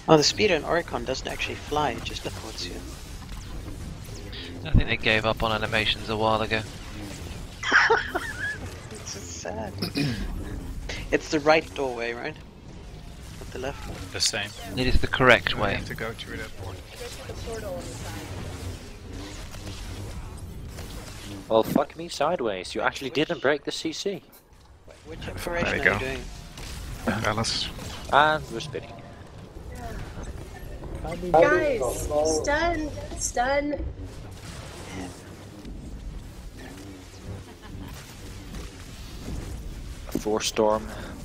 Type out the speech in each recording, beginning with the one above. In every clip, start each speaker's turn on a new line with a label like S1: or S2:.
S1: Oh, the speeder in Oricon doesn't actually fly, it just teleports you.
S2: I think they gave up on animations a while ago.
S1: It's so sad. It's the right doorway, right? Not the left one.
S3: The same.
S2: It is the correct
S3: You
S2: way.
S3: have to go through that port.
S4: Well, fuck me sideways. You actually didn't break the CC.
S1: Which
S3: There
S1: operation
S3: you
S1: are
S3: go.
S1: you doing?
S3: Alice.
S4: And we're spinning.
S5: Guys, stun.
S4: A force storm.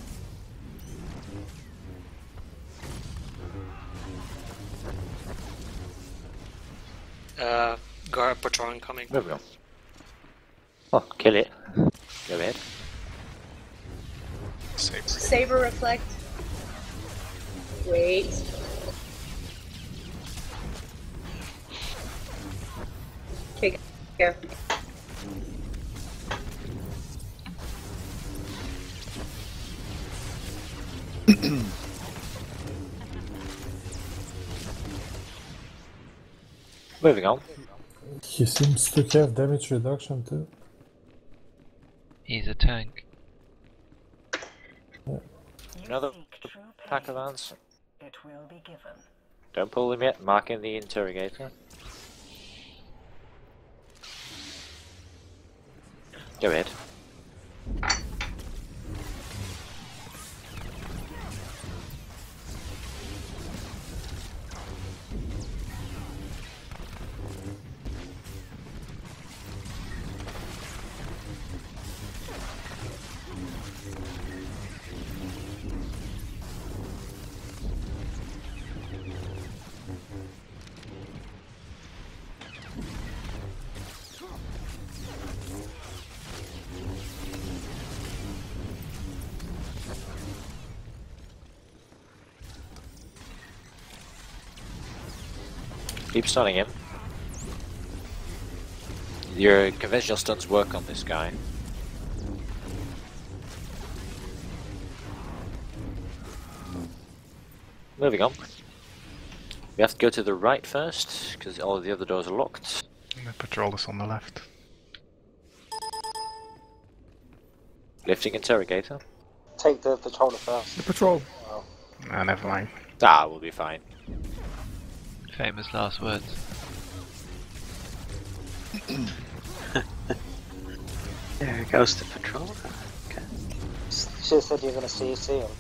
S6: Guard patrol incoming.
S4: There we go. Oh, kill it. Go ahead.
S3: Saber.
S5: Saber reflect. Wait. Okay, go.
S4: Moving on.
S7: He seems to have damage reduction too.
S2: He's a tank.
S4: Another pack of ants.
S8: It will be given.
S4: Don't pull him yet. Marking the interrogator. Go ahead. Keep stunning him. Your conventional stuns work on this guy. Moving on. We have to go to the right first, because all of the other doors are locked.
S3: And the patrol is on the left.
S4: Lifting interrogator.
S9: Take the patroller first.
S7: The patrol.
S3: Ah, never mind.
S4: Ah, we'll be fine.
S2: Famous last words.
S1: There goes the patrol. Okay.
S9: Should have said you're going to see him.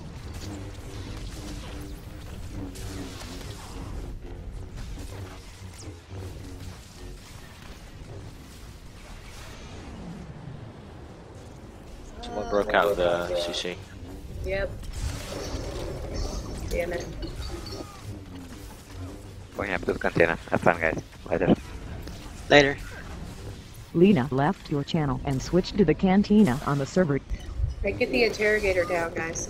S4: Someone broke out of the CC.
S5: Yep. Damn it.
S10: Going up to the container. Have fun, guys. Later.
S1: Later.
S8: Lena left your channel and switched to the cantina on the server.
S5: Hey, get the interrogator down, guys.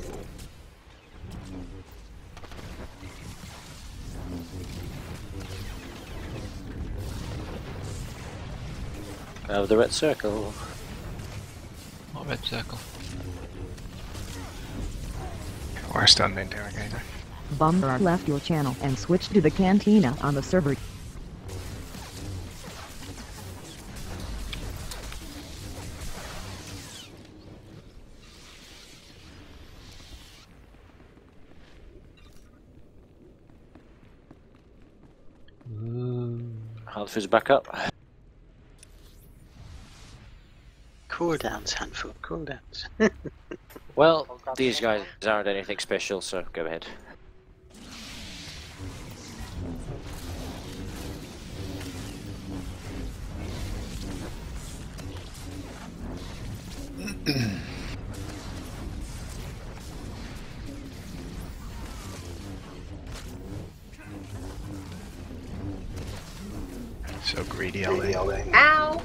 S4: Out of the red circle.
S2: What red circle?
S3: We're stunned interrogator.
S8: Bummer left your channel and switched to the cantina on the server.
S4: Calphayrus back up.
S1: Cooldowns, handful of cooldowns.
S4: Well, these guys aren't anything special, so go ahead.
S3: So greedy, LA.
S5: Ow!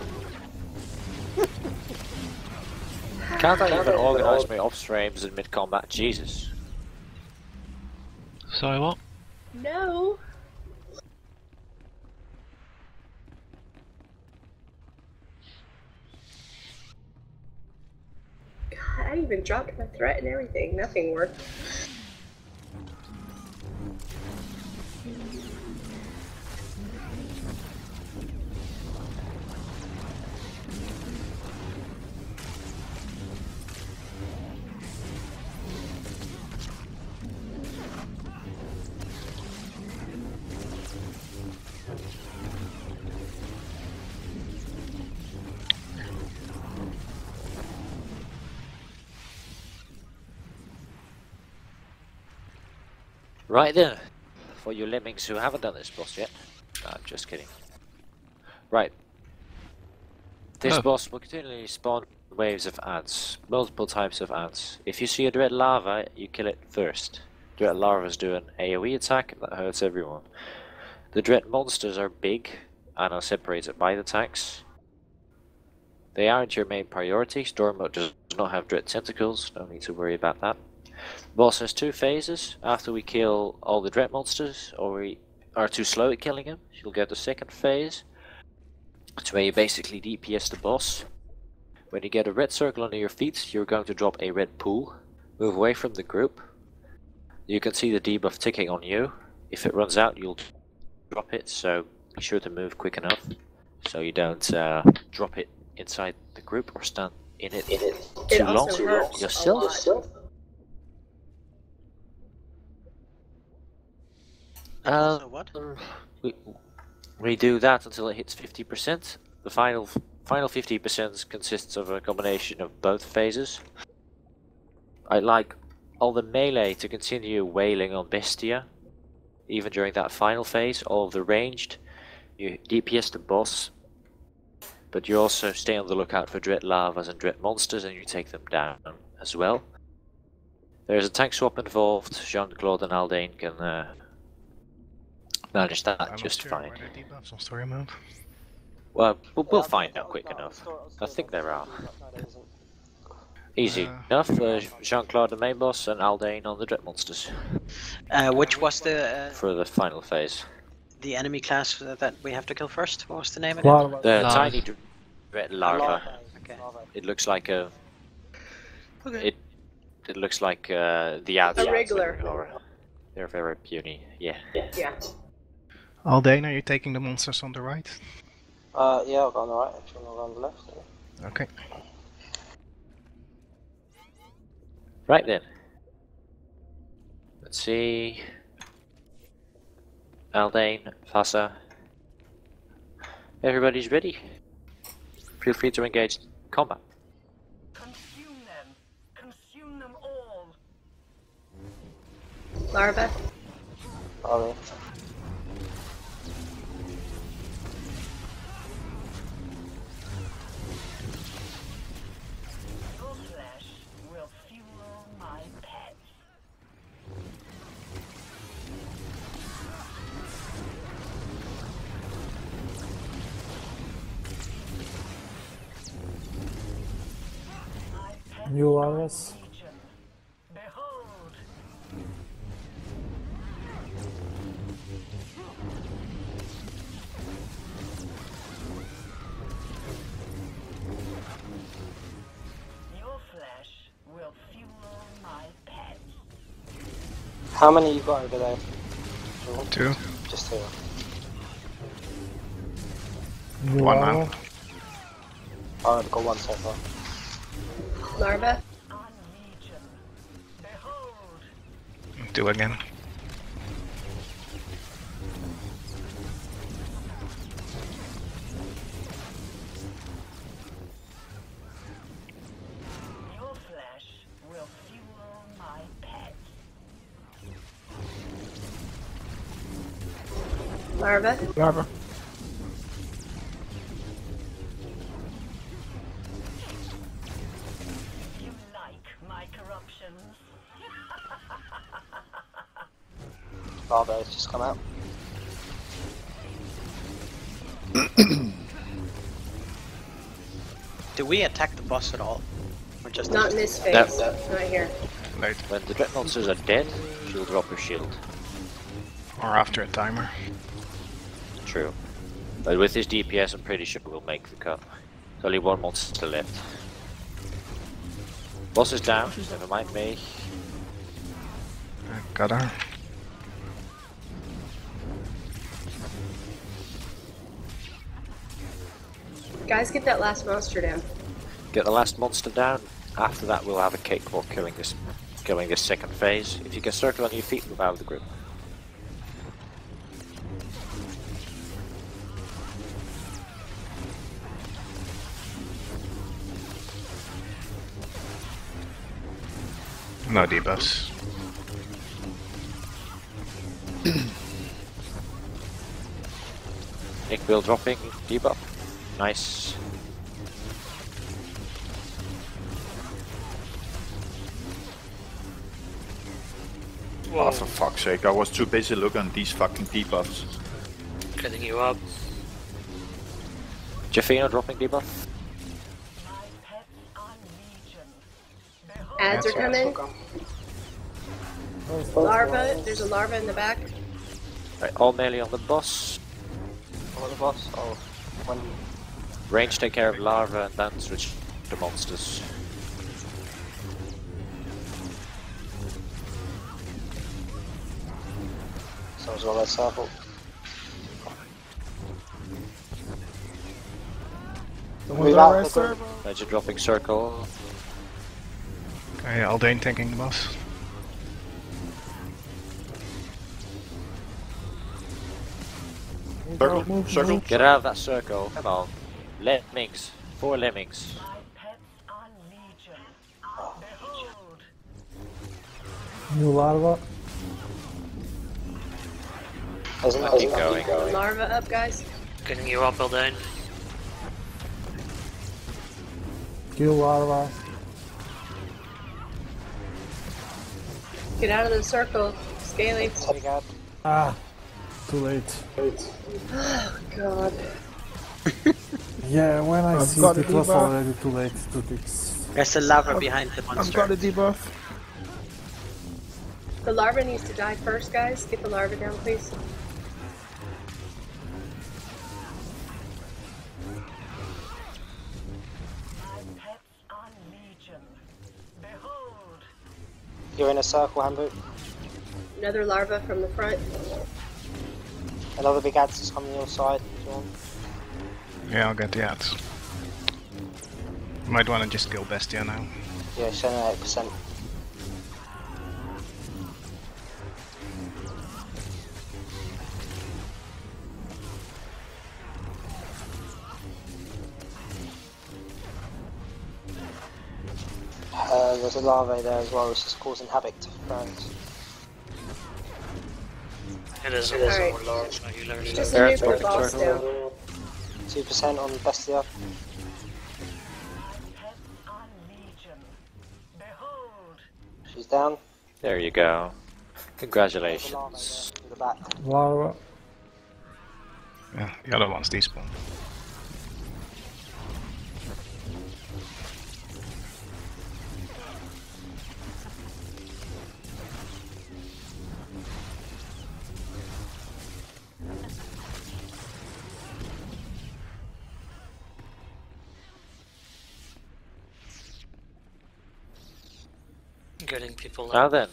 S4: Can't I even organise my ops frames in mid-combat? Jesus.
S2: Sorry, what?
S5: No! God, I even dropped my threat and everything. Nothing worked.
S4: Right then, for you lemmings who haven't done this boss yet. No, I'm just kidding. Right. This boss will continually spawn waves of ants, multiple types of ants. If you see a dread larva, you kill it first. Dread larvas do an AoE attack that hurts everyone. The dread monsters are big and are separated by the attacks. They aren't your main priority. Storm mode does not have dread tentacles, no need to worry about that. The boss has 2 phases. After we kill all the dread monsters, or we are too slow at killing them, you'll get the second phase. It's where you basically DPS the boss. When you get a red circle under your feet, you're going to drop a red pool. Move away from the group. You can see the debuff ticking on you. If it runs out, you'll drop it, so be sure to move quick enough so you don't drop it inside the group or stand in it too long yourself.
S1: So what?
S4: We do that until it hits 50%. The final 50% consists of a combination of both phases. I'd like all the melee to continue wailing on Bestia, even during that final phase. All of the ranged, you DPS the boss, but you also stay on the lookout for dread larvas and dread monsters, and you take them down as well. There's a tank swap involved. Jean-Claude and Aldain can manage that just fine.
S3: Are there debuffs on story mode?
S4: Well, we'll find out quick enough. I think there are. Easy enough. Jean-Claude the main boss and Aldain on the dread monsters.
S1: Which was the
S4: for the final phase.
S1: The enemy class that we have to kill first? What was the name again?
S7: Larva.
S4: The tiny dread larva.
S1: Okay.
S4: It looks like a.
S1: Okay.
S4: It looks like the ants.
S5: A regular.
S4: They're very puny. Yeah.
S5: Yeah.
S3: Aldain, are you taking the monsters on the right?
S9: Yeah, I'll go on the right if you want to go on the left.
S3: Okay.
S4: Right then. Let's see. Aldain, Fassa. Everybody's ready. Feel free to engage combat.
S11: Consume them. Consume them all.
S5: Larva.
S9: Alright.
S11: Your flesh will fuel my pets.
S7: New larvas.
S11: Behold. Your flesh will fuel my pets.
S9: How many you got over there?
S3: 2.
S9: Just 2.
S7: New
S3: One
S7: larva.
S3: man.
S9: I've got 1 so far.
S5: Larva.
S11: On legion. Behold.
S3: 2 again.
S11: Your flesh will fuel my pets.
S5: Larva.
S3: Larva.
S11: You like my corruptions?
S9: Larva has just come out.
S1: Do we attack the boss at all? Or just
S5: Not in this phase.
S4: No.
S5: Not here.
S3: Late.
S4: When the dread monsters are dead, she'll drop her shield.
S3: Or after a timer.
S4: True. But with his DPS, I'm pretty sure we'll make the cut. There's only 1 monster left. Boss is down, never mind me.
S3: Got her.
S5: Guys, get that last monster down.
S4: Get the last monster down. After that, we'll have a cakewalk killing this second phase. If you can circle on your feet, move out of the group.
S3: No debuffs.
S4: Nick Bill dropping debuff. Nice.
S12: Oh, for fuck's sake, I was too busy looking at these fucking debuffs.
S6: Getting you up.
S4: Jafino dropping debuff.
S5: Ads are coming. Larva, there's a larva in the back.
S4: Right, all melee on the boss.
S9: What the boss? Oh, when
S4: Range take care of larva and then switch to monsters.
S9: so as well that circle.
S4: Legend dropping circle.
S3: Okay, Aldane taking the boss.
S12: Circle.
S4: Get out of that circle. Come on. Lemmings. 4 lemmings.
S7: New larva.
S4: Keep going.
S5: Larva up, guys.
S6: Getting you up, Aldane.
S7: Kill larva.
S5: Get out of the circle. Scaly.
S7: Ah, too late.
S5: Oh, God.
S7: Yeah, when I see it, it was already too late to fix.
S1: There's a larva behind the monster.
S13: I've got a debuff.
S5: The larva needs to die first, guys. Get the larva down, please.
S9: You're in a circle, Handbook.
S5: Another larva from the front.
S9: Another big ads is coming your side, John.
S3: Yeah, I'll get the ads. Might want to just kill Bestia now.
S9: Yeah, 78%. There's a larvae there as well, which is causing havoc to friends.
S6: It is a
S5: Alright.
S6: large, regularly.
S5: Just a nuke the boss down.
S9: 2% on Bestia. She's down.
S4: There you go. Congratulations.
S9: To the back.
S7: Larva.
S3: Yeah, the other one's despawn.
S6: Getting people
S4: Now
S6: up.
S4: then.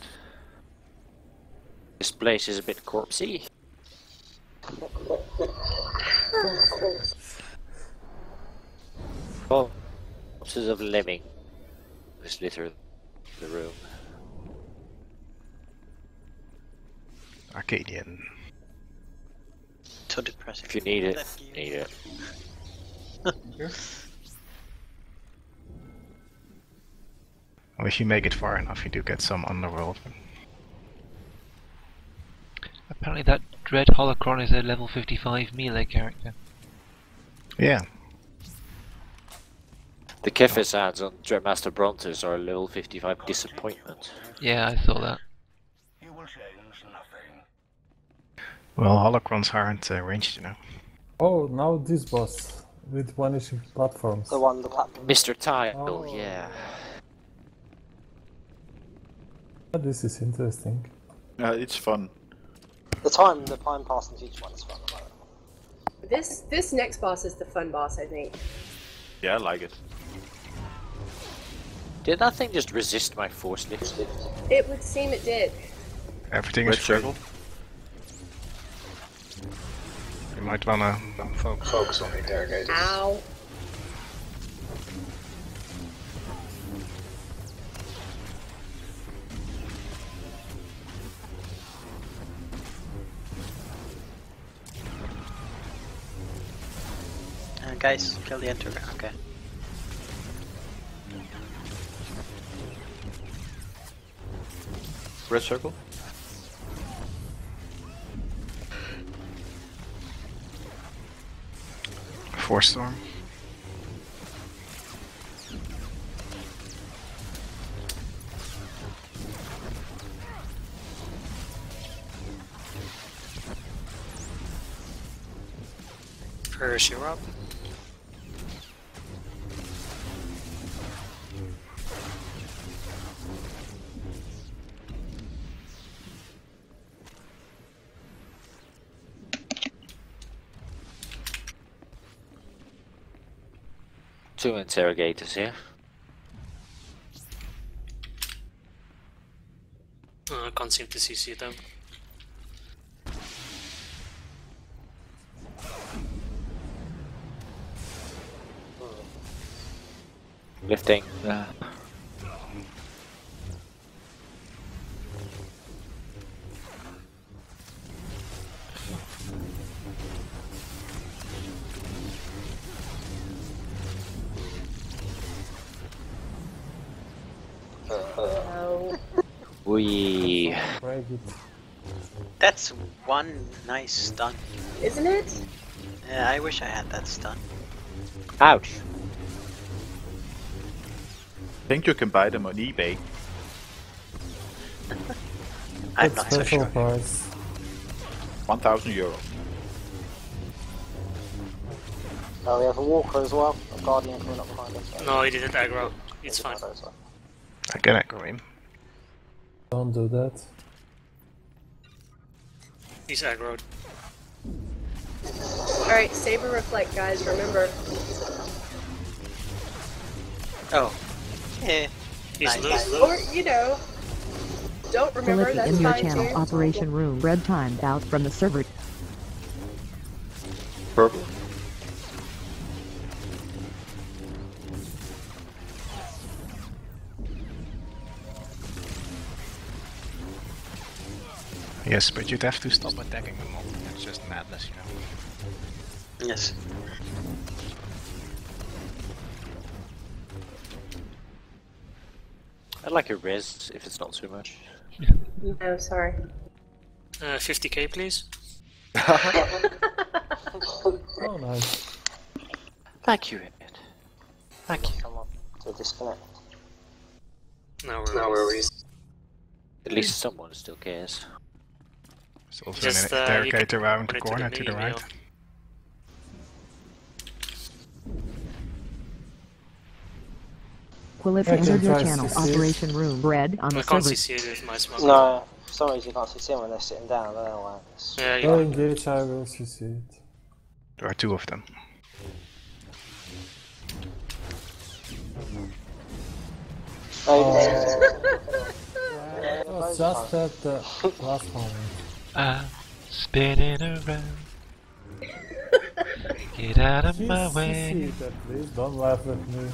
S4: This place is a bit corpsey. Corpses of lemming. Just litter the room.
S3: Arcadian.
S1: So depressing.
S4: If you need it, need it.
S3: Well, if you make it far enough, you do get some underworld.
S2: Apparently that Dread Holocron is a level 55 melee character.
S3: Yeah.
S4: The Kefis ads on Dreadmaster Brontes are a level 55 disappointment.
S2: Yeah, I saw that.
S3: Well, holocrons aren't ranged, you know.
S7: Oh, now this boss with vanishing platforms.
S9: The one, the platform.
S4: Mr. Tile,
S7: Oh.
S4: yeah.
S7: This is interesting.
S12: Yeah, it's fun.
S9: The time passing to each one is fun.
S5: This next boss is the fun boss, I think.
S12: Yeah, I like it.
S4: Did that thing just resist my force lift?
S5: It would seem it did.
S3: Everything
S12: Red
S3: is free.
S12: circle.
S3: You might wanna focus on the interrogators.
S5: Ow.
S1: Guys, kill the enter. Okay.
S12: Red circle.
S3: Force Storm.
S6: First, you're up.
S4: Two interrogators here.
S6: I can't seem to CC them.
S4: Lifting.
S5: No.
S4: We.
S1: That's one nice stun.
S5: Isn't it?
S1: Yeah, I wish I had that stun.
S4: Ouch.
S12: I think you can buy them on eBay.
S1: I'm not so sure.
S7: Price.
S12: 1,000 euro.
S9: Oh, we have a walker as well. A guardian coming up behind us.
S6: No, he didn't aggro. It's fine.
S3: I can aggro him.
S7: Don't do that.
S6: He's aggroed.
S5: Alright, Saber Reflect, guys, remember.
S1: Oh. Yeah.
S6: He's
S1: Nice.
S6: loose.
S5: Or, you know, don't remember,
S8: Quality
S5: that's
S8: in your
S5: fine
S8: channel.
S5: too.
S8: Operation Room. Red timed out from the server.
S12: Purple.
S3: Yes, but you'd have to stop attacking them all. It's just madness, you know.
S1: Yes.
S4: I'd like a res if it's not too much.
S5: No, sorry.
S6: 50k, please.
S7: Oh, nice.
S4: Thank you, Ed. Thank you.
S9: Come on, to disconnect.
S6: No worries.
S4: At least someone still cares.
S3: There's also
S6: Just,
S3: an
S6: you can
S3: interrogator around the
S6: put it to
S3: corner
S6: the
S3: to the
S6: main
S3: right.
S6: wheel.
S8: Quilif
S7: I can
S8: entered your
S7: try
S8: channel.
S7: CC.
S8: Operation Room. Red on
S6: I
S8: the
S6: can't
S8: server.
S6: CC it with my smoke.
S9: No, for some reason you can't see them when they're sitting down. I don't know why. It's...
S6: Yeah, you
S7: Go
S6: can.
S7: engage, I will CC it.
S3: There are two of them.
S9: Oh,
S7: It was just at the last moment.
S2: I'm spinning around. Get out of my
S7: CC
S2: way.
S7: it at least, don't laugh at me.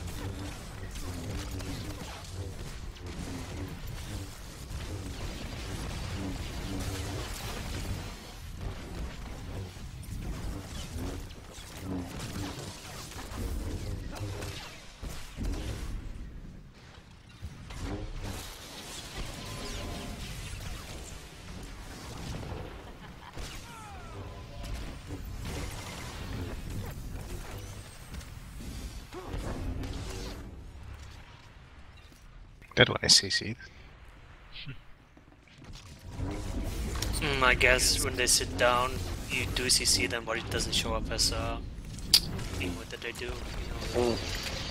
S3: That one is CC'd.
S6: I guess when they sit down, you do CC them, but it doesn't show up as what that they do. You know?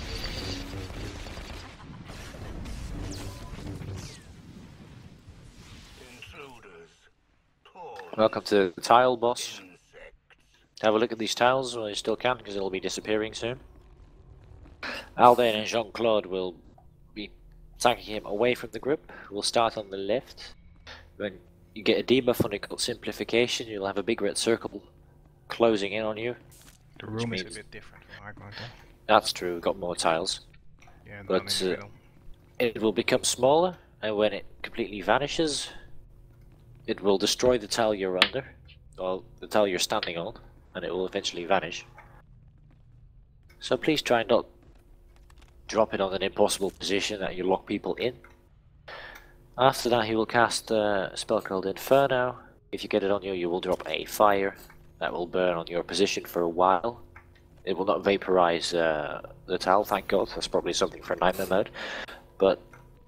S4: Welcome to the tile boss. Have a look at these tiles while you still can, because it'll be disappearing soon. Alden and Jean-Claude will be attacking him away from the group. We'll start on the left. When you get a debuff on a simplification, you'll have a big red circle closing in on you.
S3: The room is a
S4: means-
S3: bit different from Hard though.
S4: That's true, we've got more tiles.
S3: Yeah, the
S4: But,
S3: one in the middle.
S4: It will become smaller, and when it completely vanishes, it will destroy the tile you're under, or the tile you're standing on, and it will eventually vanish. So please try not drop it on an impossible position that you lock people in. After that he will cast a spell called Inferno. If you get it on you, you will drop a fire that will burn on your position for a while. It will not vaporize the tile, thank God. That's probably something for nightmare mode. But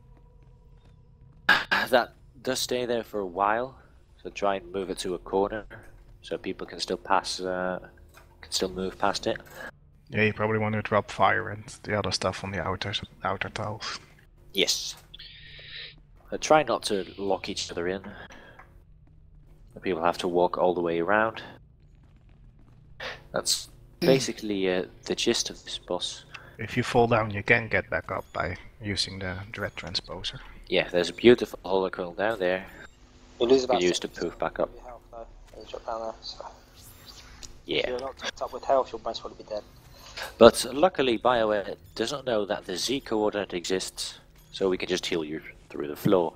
S4: that does stay there for a while, so try and move it to a corner so people can still pass, can still move past it.
S3: Yeah, you probably want to drop fire and the other stuff on the outer tiles.
S4: Yes. Try not to lock each other in. People have to walk all the way around. That's basically the gist of this boss.
S3: If you fall down, you can get back up by using the Dread Transposer.
S4: Yeah, there's a beautiful holocron down there.
S9: You lose about
S4: you use to poof back up.
S9: health though, as you drop down there, so
S4: Yeah.
S9: if you're not topped up with health, you'll most probably be dead.
S4: But luckily BioWare does not know that the Z coordinate exists, so we can just heal you through the floor.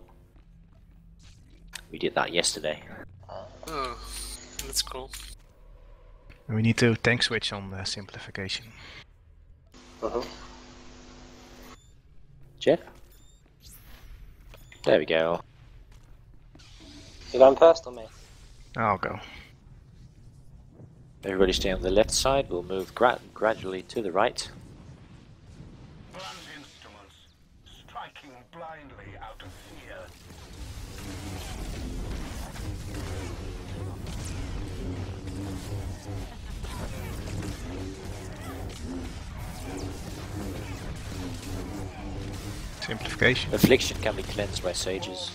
S4: We did that yesterday.
S6: Oh, that's cool.
S3: We need to tank switch on the simplification.
S4: Jeff? There we go.
S9: You going first or me?
S3: I'll go.
S4: Everybody stay on the left side, we'll move gradually to the right.
S11: Blunt instruments, striking blindly out of fear.
S3: Simplification.
S4: Affliction can be cleansed by sages.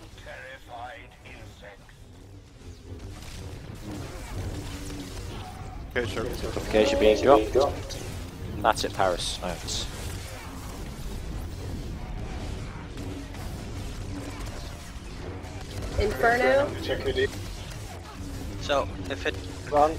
S12: Okay, sure.
S4: Simplification being dropped. That's it, Paris. Nice.
S5: Inferno.
S1: So, if it...
S9: Run.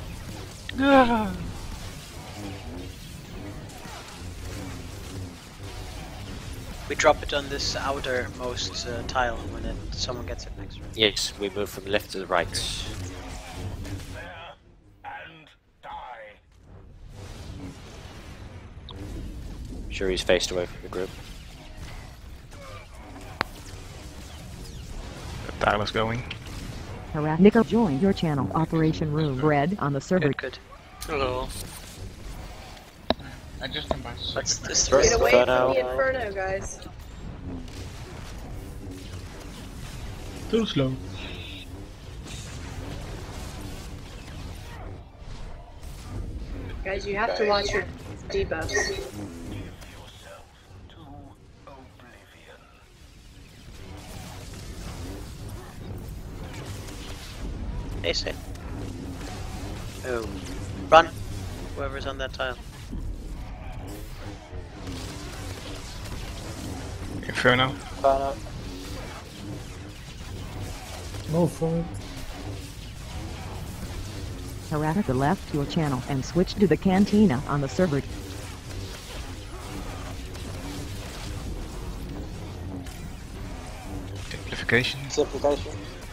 S1: We drop it on this outermost tile when someone gets it next, right?
S4: Yes, we move from left to the right. Sure, he's faced away from the group.
S3: The tile is going.
S8: Nico joined your channel, Operation Room Red, on the server.
S1: Good.
S6: Hello.
S13: I just came back.
S1: What's this?
S5: Get away from
S4: Inferno.
S5: the Inferno, guys.
S13: Too slow.
S5: Guys, you have to watch your debuffs.
S1: They say. Oh. Run! Whoever's on that tile.
S3: Inferno.
S9: Inferno.
S7: Move for it.
S8: Haraka left your channel and switched to the Cantina on the server.
S3: Simplification.
S9: Simplification.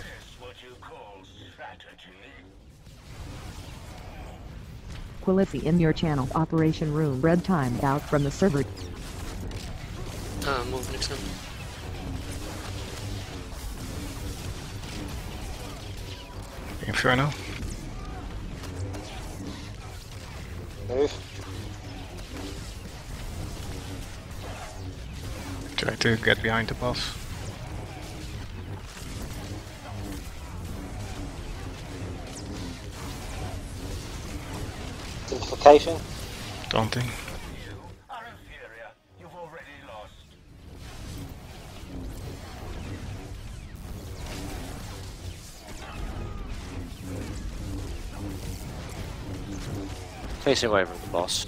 S8: Quilisi in your channel, Operation Room Red timed out from the server.
S6: Move next time.
S3: Inferno.
S9: Move.
S3: Try to get behind the boss.
S9: Simplification.
S3: Daunting.
S11: Are inferior. You've already lost.
S4: Facing away from the boss.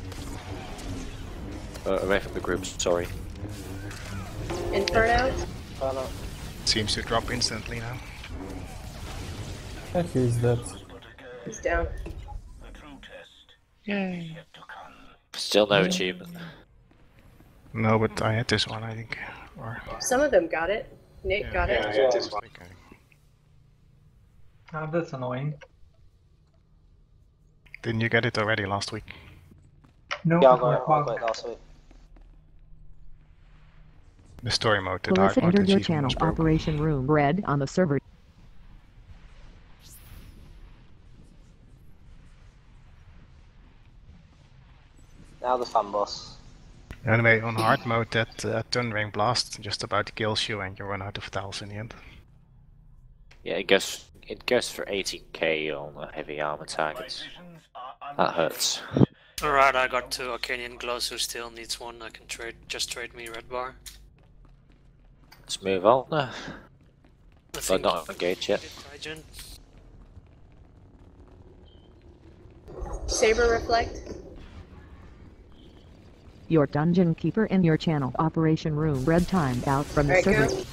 S4: Away from the group, sorry.
S5: Inferno.
S9: Inferno.
S3: Seems to drop instantly now.
S7: Heck, he's dead.
S5: He's down.
S3: Yay.
S4: Still no achievement.
S3: No, but I had this one, I think. Or
S5: Some of them got it. Nick got it.
S3: I had this one.
S13: Ah, that's annoying.
S3: Didn't you get it already last week?
S13: No,
S9: Yeah, I got it last week.
S3: The story mode, the dark
S8: Quilisi
S3: mode
S8: entered your
S3: achievement
S8: channel,
S3: was broken.
S8: Operation Room Red on the server.
S9: Now the fun boss.
S3: Anyway, on hard mode, that Thundering Blast just about kills you and you run out of tiles in the end.
S4: Yeah, it goes for 18k on heavy armor targets. That hurts.
S6: Alright, I got 2 Arcanian Glows who still needs 1. I can trade me red bar.
S4: Let's move on. But not engaged yet.
S5: Saber Reflect.
S8: Your dungeon keeper in your channel operation room red timed out from the server.
S5: Go.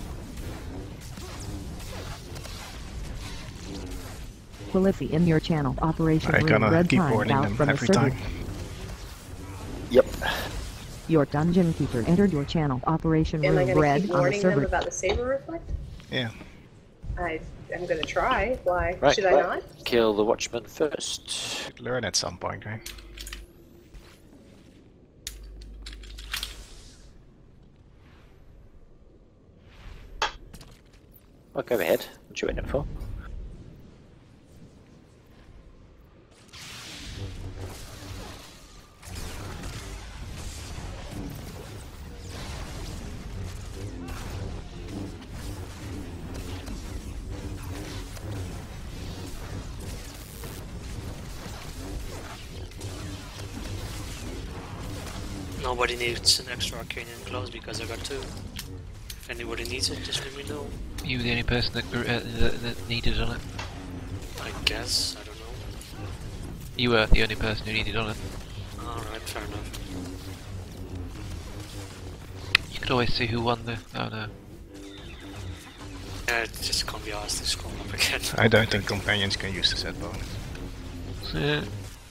S8: Quilify in your channel operation
S3: I'm
S8: room
S3: gonna
S8: red
S3: keep
S8: timed
S3: warning
S8: out
S3: them
S8: from the
S3: every
S8: server.
S3: time.
S10: Yep.
S8: Your dungeon keeper entered your channel operation
S5: Am I
S8: room
S5: gonna
S8: red
S5: keep
S8: on the
S5: warning them
S8: server.
S5: about the Saber Reflect?
S3: Yeah.
S5: I'm gonna try. Why?
S4: Right.
S5: Should I not?
S4: Kill the Watchman first.
S3: Should learn at some point, right?
S4: Well, go ahead. What you waiting for?
S6: Nobody needs an extra Arcanian Gloves because I got 2. If anybody needs it, just let me know.
S2: You were the only person that needed on it.
S6: I guess, I don't know.
S2: You were the only person who needed on it.
S6: Alright, fair enough.
S2: You could always see who won the... oh no.
S6: Yeah, it just can't be asked to scroll up again.
S3: I don't think companions can use the set bonus.
S2: Yeah.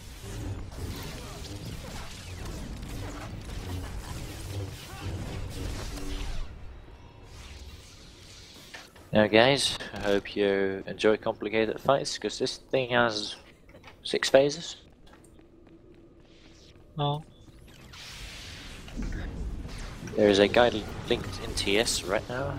S4: Now guys, I hope you enjoy complicated fights, because this thing has 6 phases.
S2: Oh.
S4: There is a guide linked in TS right now.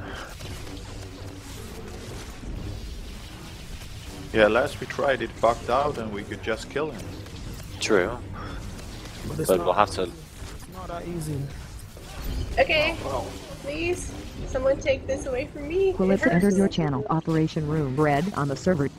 S12: Yeah, last we tried it bugged out and we could just kill him.
S4: True. But we'll have to...
S7: It's not that easy.
S5: Okay. Please, someone take this away from me.
S8: Quilify entered your channel operation room red on the server.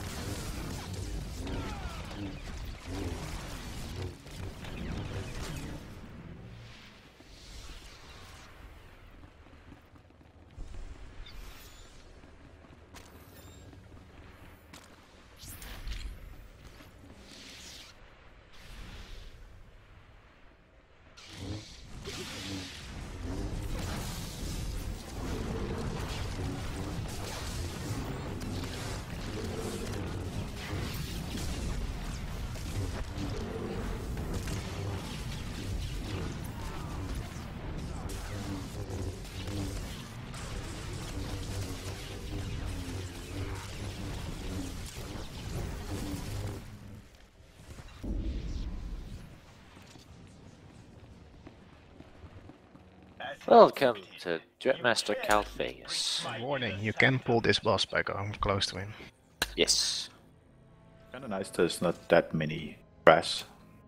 S4: Welcome to Dreadmaster Calphayrus.
S3: Warning, you can pull this boss by going close to him.
S4: Yes.
S12: Kinda nice there's not that many brass.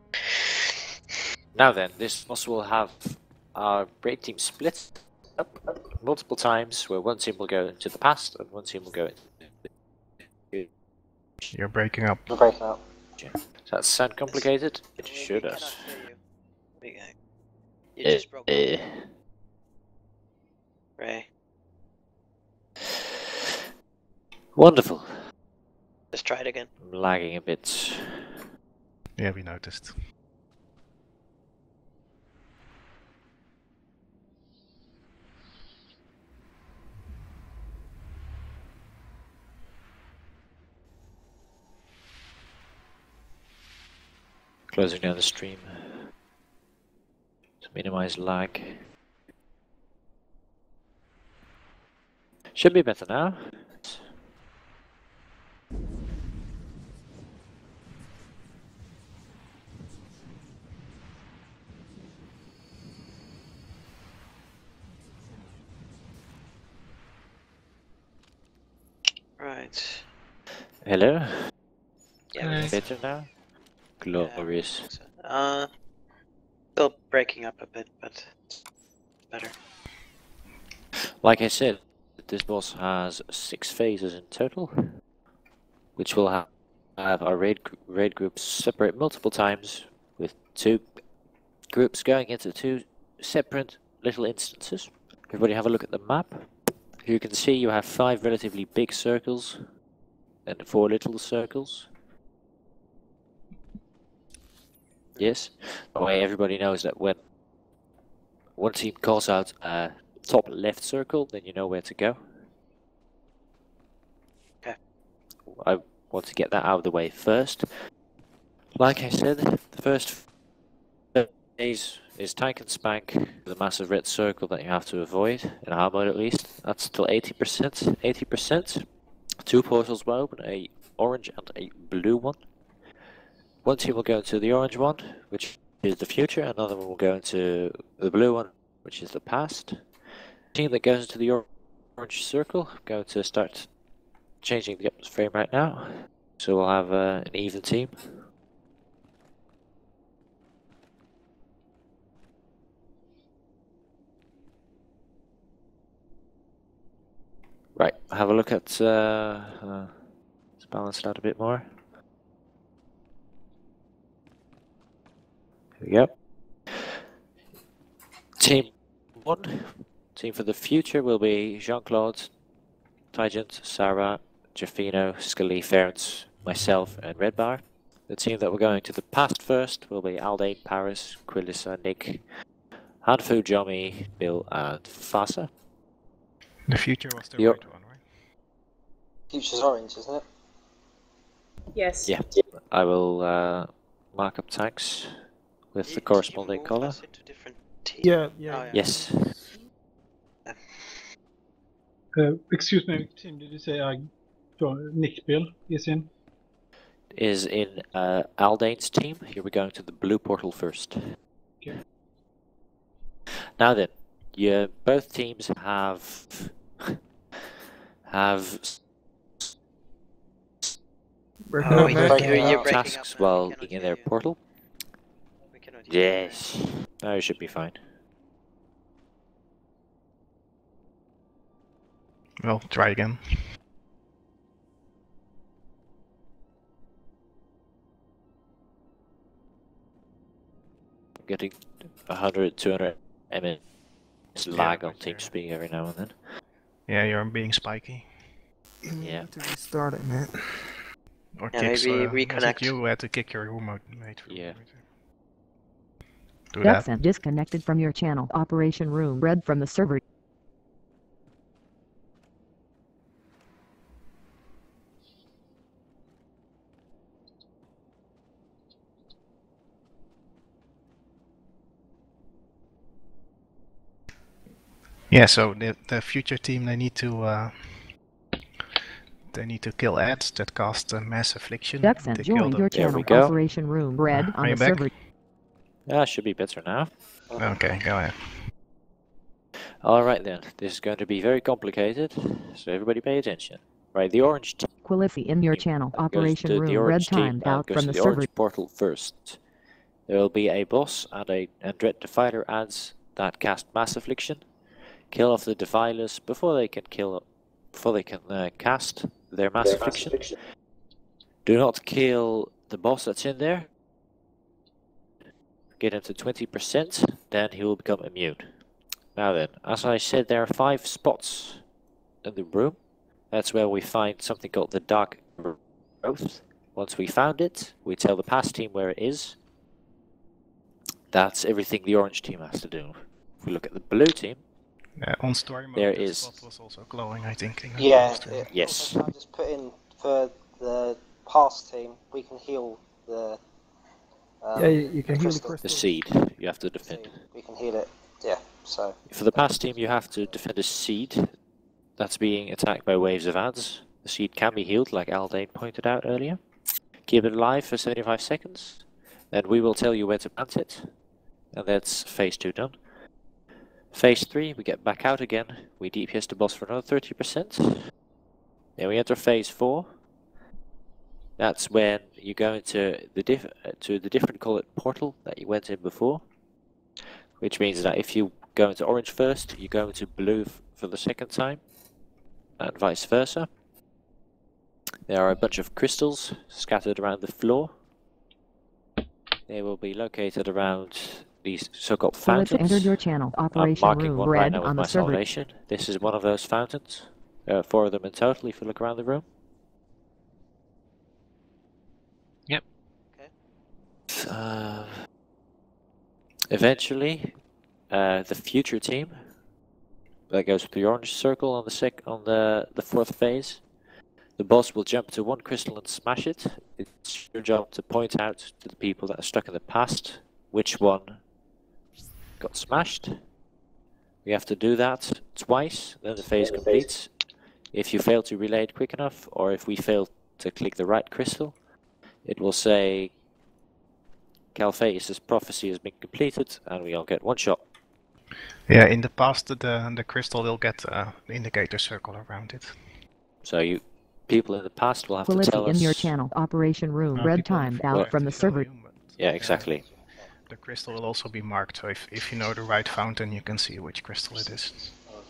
S4: Now then, this boss will have our raid team split up multiple times, where one team will go into the past and one team will go into...
S3: You're breaking up.
S9: We're breaking up.
S4: Does that sound complicated? It sure does.
S1: You just broke up. Ray.
S4: Wonderful.
S1: Let's try it again.
S4: I'm lagging a bit.
S3: Yeah, we noticed.
S4: Closing down the stream to minimize lag. Should be better now.
S1: Right.
S4: Hello?
S1: Yeah,
S4: Better now? Glorious.
S1: Still breaking up a bit, but it's better.
S4: Like I said, this boss has 6 phases in total, which will have our raid groups separate multiple times, with 2 groups going into 2 separate little instances. Everybody have a look at the map. You can see you have 5 relatively big circles and 4 little circles. Yes, that way everybody knows that when one team calls out a top left circle, then you know where to go.
S1: Okay.
S4: I want to get that out of the way first. Like I said, the first phase is tank and spank, the massive red circle that you have to avoid, in hard mode at least. That's still 80%. 80%. 2 portals will open, a orange and a blue one. One team will go into the orange one, which is the future, another one will go into the blue one, which is the past. The team that goes into the orange circle, I'm going to start changing the frame right now, so we'll have an even team. Right, have a look at, let's balance it out a bit more. Here we go. Team 1, team for the future will be Jean-Claude, Tygent, Sarah, Jaffino, Scully, Ference, myself and Redbar. The team that we're going to the past first will be Aldane, Paris, Quillisa, Nick, Hanfu, Jomi, Bill and Fasa.
S3: The future was the right one, right?
S9: Future's orange, isn't it?
S5: Yes.
S4: Yeah, I will mark up tanks with the corresponding color.
S13: Yeah.
S4: Yes.
S13: Excuse me, Tim, did you say Nick Bill is in?
S4: Is in Aldane's team. Here we're going to the blue portal first.
S13: Okay.
S4: Now then, both teams have tasks while being in their portal. Yes, now you should be fine.
S3: Well, try again.
S4: I'm getting 100, 200 ms lag on TeamSpeak every now and then.
S3: Yeah, you're being spiky.
S4: Yeah.
S10: To restart it, man.
S3: Or
S1: Yeah,
S3: kicks,
S1: maybe
S3: was it
S1: reconnect.
S3: you who had to kick your roommate?
S4: Yeah.
S3: Do that.
S8: Dexent disconnected from your channel. Operation Room read from the server.
S3: Yeah, so the future team, they need to kill ads that cast mass affliction.
S8: Dexent
S3: They kill
S8: joined
S3: them.
S8: your
S4: There
S8: channel.
S4: we go.
S8: Operation Room read
S3: Are
S8: on
S3: you
S8: the
S3: back?
S8: server.
S4: Yeah, should be better now.
S3: Okay, go ahead.
S4: Alright then, this is going to be very complicated, so everybody pay attention. Right, the orange team
S8: Quillisi in your channel.
S4: goes
S8: Operation
S4: to
S8: Room
S4: the
S8: read
S4: orange team,
S8: timed out
S4: goes
S8: from
S4: to
S8: the
S4: the
S8: server.
S4: orange portal first. There will be a boss and a Dread Defiler ads that cast Mass Affliction. Kill off the Defilers before they can cast their Mass Affliction. Do not kill the boss that's in there. Get him to 20%, then he will become immune. Now then, as I said, there are 5 spots in the room. That's where we find something called the Dark Growth. Once we found it, we tell the past team where it is. That's everything the orange team has to do. If we look at the blue team,
S3: On story mode,
S4: there
S3: the
S4: is...
S3: spot was also glowing, I think.
S9: Yeah.
S4: Yes.
S9: I just put in for the past team, we can heal the.
S10: Yeah, you can heal the
S9: crystal.
S10: crystal.
S4: The seed, you have to defend.
S9: We can heal it. Yeah. So.
S4: For the past team, you have to defend a seed that's being attacked by waves of ads. The seed can be healed, like Aldane pointed out earlier. Keep it alive for 75 seconds, then we will tell you where to plant it. And that's phase 2 done. Phase 3, we get back out again. We DPS the boss for another 30%. Then we enter phase 4. That's when you go into the different colored portal that you went in before. which means that if you go into orange first, you go into blue for the second time, and vice versa. There are a bunch of crystals scattered around the floor. They will be located around these so-called fountains.
S8: Entered your channel. Operation
S4: I'm marking
S8: room
S4: one
S8: red
S4: right now with
S8: on
S4: my
S8: the server.
S4: salvation. This is one of those fountains. 4 of them in total if you look around the room.
S2: Yep.
S4: Eventually, the future team that goes with the orange circle on the fourth phase. The boss will jump to one crystal and smash it. It's your job to point out to the people that are stuck in the past which one got smashed. We have to do that twice, then the phase completes. If you fail to relay it quick enough, or if we fail to click the right crystal, it will say Calphayrus' prophecy has been completed, and we all get one shot.
S3: Yeah, in the past the crystal will get the indicator circle around it.
S4: So people in the past will have to tell us...
S8: in your channel. Operation room red timed out from the server.
S4: Yeah, exactly.
S3: The crystal will also be marked, so if you know the right fountain, you can see which crystal it is.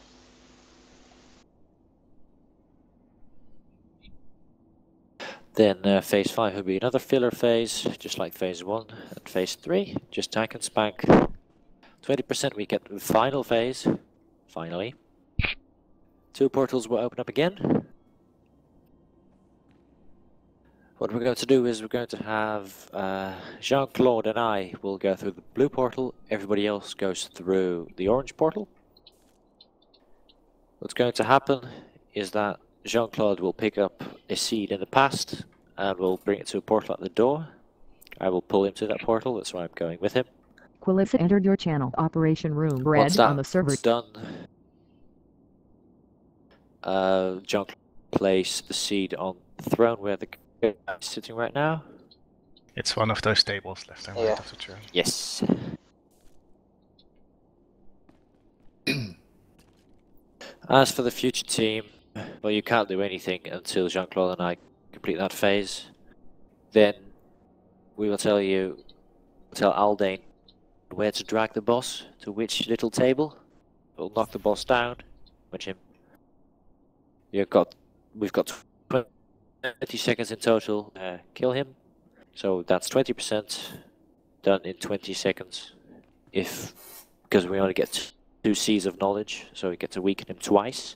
S4: Then phase 5 will be another filler phase, just like phase 1 and phase 3, just tank and spank. 20% we get the final phase, finally. 2 portals will open up again. What we're going to do is we're going to have Jean-Claude and I will go through the blue portal, everybody else goes through the orange portal. What's going to happen is that Jean-Claude will pick up a seed in the past and will bring it to a portal at the door. I will pull him to that portal, that's why I'm going with him.
S8: Quillis entered your channel. Operation room red on the server.
S4: Once that's done, Jean-Claude place the seed on the throne where the guy is sitting right now.
S3: It's one of those tables left and right of the throne.
S4: Yes. As for the future team, well, you can't do anything until Jean-Claude and I complete that phase. Then we will tell Aldane where to drag the boss to which little table. We'll knock the boss down. Watch him. We've got 20 seconds in total. Kill him. So that's 20% done in 20 seconds. Because we only get 2 seeds of knowledge, so we get to weaken him twice.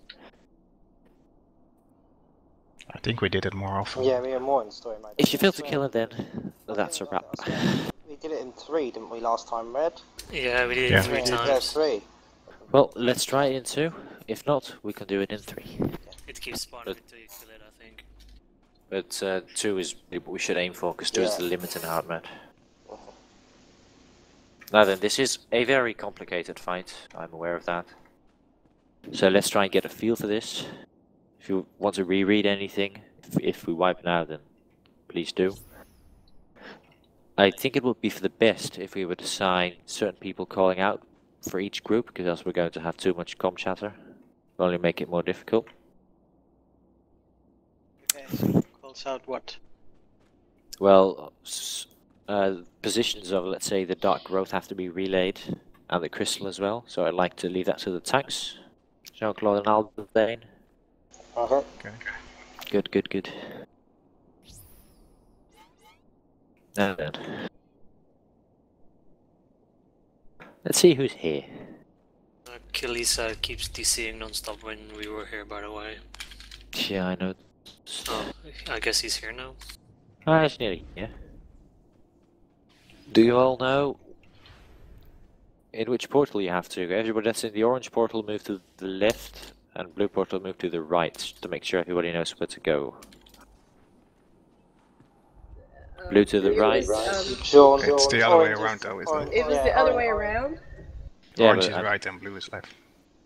S3: I think we did it more often.
S9: Yeah, we are more in story mode.
S4: If you fail to kill him, then that's a wrap.
S9: We did it in 3, didn't we, last time, Red?
S6: Yeah, we did it 3 times.
S9: Yeah, 3.
S4: Well, let's try it in 2. If not, we can do it in 3.
S6: It keeps spawning until you kill it, I think.
S4: But 2 is what we should aim for, because 2 is the limit in hard mode. Now then, this is a very complicated fight, I'm aware of that. So let's try and get a feel for this. If you want to reread anything, if we wipe now, then please do. I think it would be for the best if we would assign certain people calling out for each group, because else we're going to have too much comm chatter. It'll only make it more difficult.
S1: Okay, calls out what?
S4: Well, positions of, let's say, the dark growth have to be relayed, and the crystal as well, so I'd like to leave that to the tanks. Jean-Claude and Aldane.
S9: Okay.
S4: Good. Now then. Let's see who's here.
S6: Kilisa keeps DCing non-stop when we were here, by the way.
S4: Yeah, I know.
S6: Oh, I guess he's here now.
S4: Ah, it's nearly here. Do you all know in which portal you have to? Everybody that's in the orange portal move to the left, and blue portal move to the right, to make sure everybody knows where to go. Blue to the right.
S3: It's the other way around though, isn't it?
S5: It was the other way around?
S4: Yeah,
S3: orange is right and blue is left.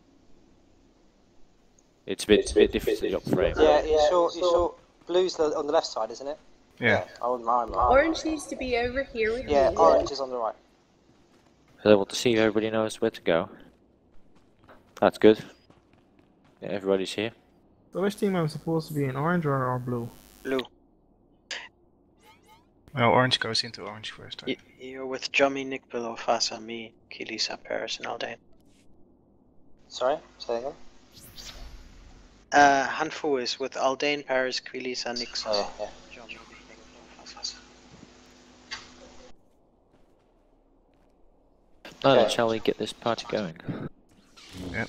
S4: It's a bit differently up frame.
S9: Yeah, you saw blue's on the left side, isn't it?
S3: Yeah.
S9: I wouldn't mind.
S5: Orange needs to be over here with me.
S9: Yeah, orange is on the right.
S4: So I want to see if everybody knows where to go. That's good. Yeah, everybody's here.
S10: So which team am I supposed to be in, orange or blue?
S1: Blue.
S3: Well, orange goes into orange first, right?
S1: You're with Jomi, Nick below Fasa, me, Kilisa, Paris, and Aldane.
S9: Sorry, say again.
S1: Hanfu is with Aldane, Paris, Kilisa, Nick.
S9: Oh, yeah.
S1: Jomi, Nick below Fasa.
S4: Now then, shall we get this party going?
S3: Yep.